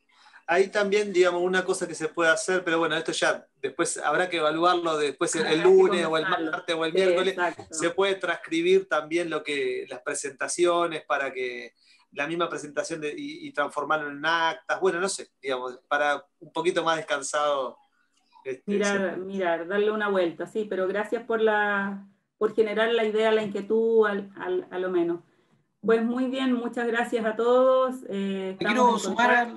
Ahí también, digamos, una cosa que se puede hacer, pero bueno, esto ya después habrá que evaluarlo después el, el lunes o el martes o el sí, miércoles. Exacto. Se puede transcribir también lo que las presentaciones para que la misma presentación de, y, y transformarlo en actas. Bueno, no sé, digamos, para un poquito más descansado. Este, mirar, se... mirar, darle una vuelta, sí, pero gracias por, la, por generar la idea, la inquietud, al, al, a lo menos. Pues muy bien, muchas gracias a todos. Eh, quiero sumar al...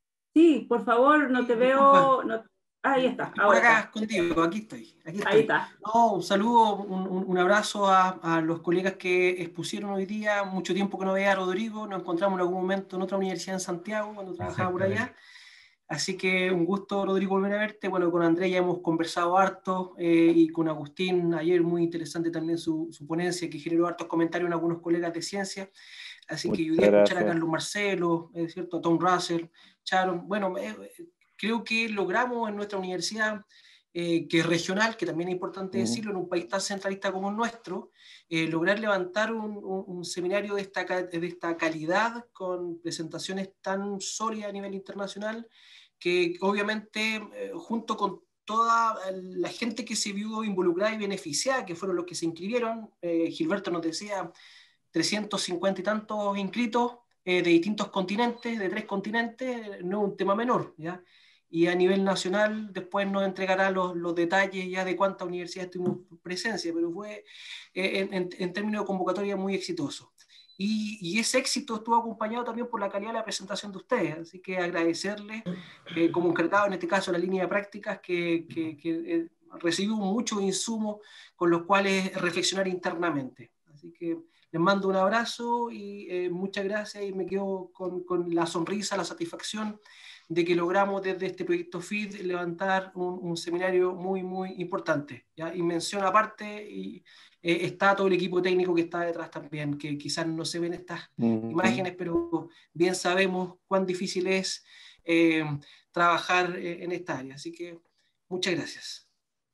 Sí, por favor, no te veo... No... Ah, ahí está. Por acá, está. Contigo, aquí estoy. Aquí estoy. Ahí está. No, un saludo, un, un abrazo a, a los colegas que expusieron hoy día. Mucho tiempo que no veía a Rodrigo, nos encontramos en algún momento en otra universidad en Santiago, cuando trabajaba por allá. Así que un gusto, Rodrigo, volver a verte. Bueno, con Andrés ya hemos conversado harto, eh, y con Agustín ayer, muy interesante también su, su ponencia, que generó hartos comentarios en algunos colegas de ciencia. Así que yo voy a escuchar a Carlos Marcelo, es cierto, a Tom Russell, Sharon. Bueno, eh, creo que logramos en nuestra universidad, eh, que es regional, que también es importante decirlo, en un país tan centralista como el nuestro, eh, lograr levantar un, un, un seminario de esta, de esta calidad, con presentaciones tan sólidas a nivel internacional, que obviamente, eh, junto con toda la gente que se vio involucrada y beneficiada, que fueron los que se inscribieron, eh, Gilberto nos decía, trescientos cincuenta y tantos inscritos, eh, de distintos continentes, de tres continentes, no es un tema menor, ¿ya? Y a nivel nacional después nos entregará los, los detalles ya de cuántas universidades tuvimos presencia, pero fue eh, en, en, en términos de convocatoria muy exitoso. Y, y ese éxito estuvo acompañado también por la calidad de la presentación de ustedes, así que agradecerles, eh, como encargado en este caso la línea de prácticas, que, que, que eh, recibimos muchos insumos con los cuales reflexionar internamente. Así que les mando un abrazo y eh, muchas gracias, y me quedo con, con la sonrisa, la satisfacción de que logramos desde este proyecto F I D levantar un, un seminario muy, muy importante, ¿ya? Y mención aparte, y, eh, está todo el equipo técnico que está detrás también, que quizás no se ven estas uh-huh. imágenes, pero bien sabemos cuán difícil es eh, trabajar eh, en esta área. Así que muchas gracias.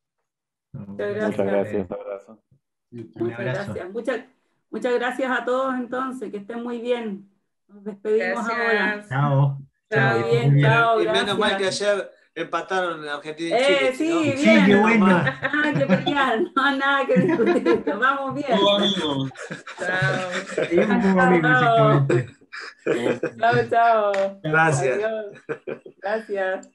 Muchas gracias. Muchas gracias. Un abrazo. Muchas gracias. Muchas, muchas gracias a todos entonces, que estén muy bien. Nos despedimos gracias. Ahora. Chao. Chao, muy bien, chao, y gracias. menos mal que ayer empataron en Argentina y eh, Chile. Sí, ¿no? bien. Sí, qué bueno. Nada que pelear, no nada que discutir. Vamos bien. Chao. Chao, chao. Chao, chao. Gracias. Adiós. Gracias.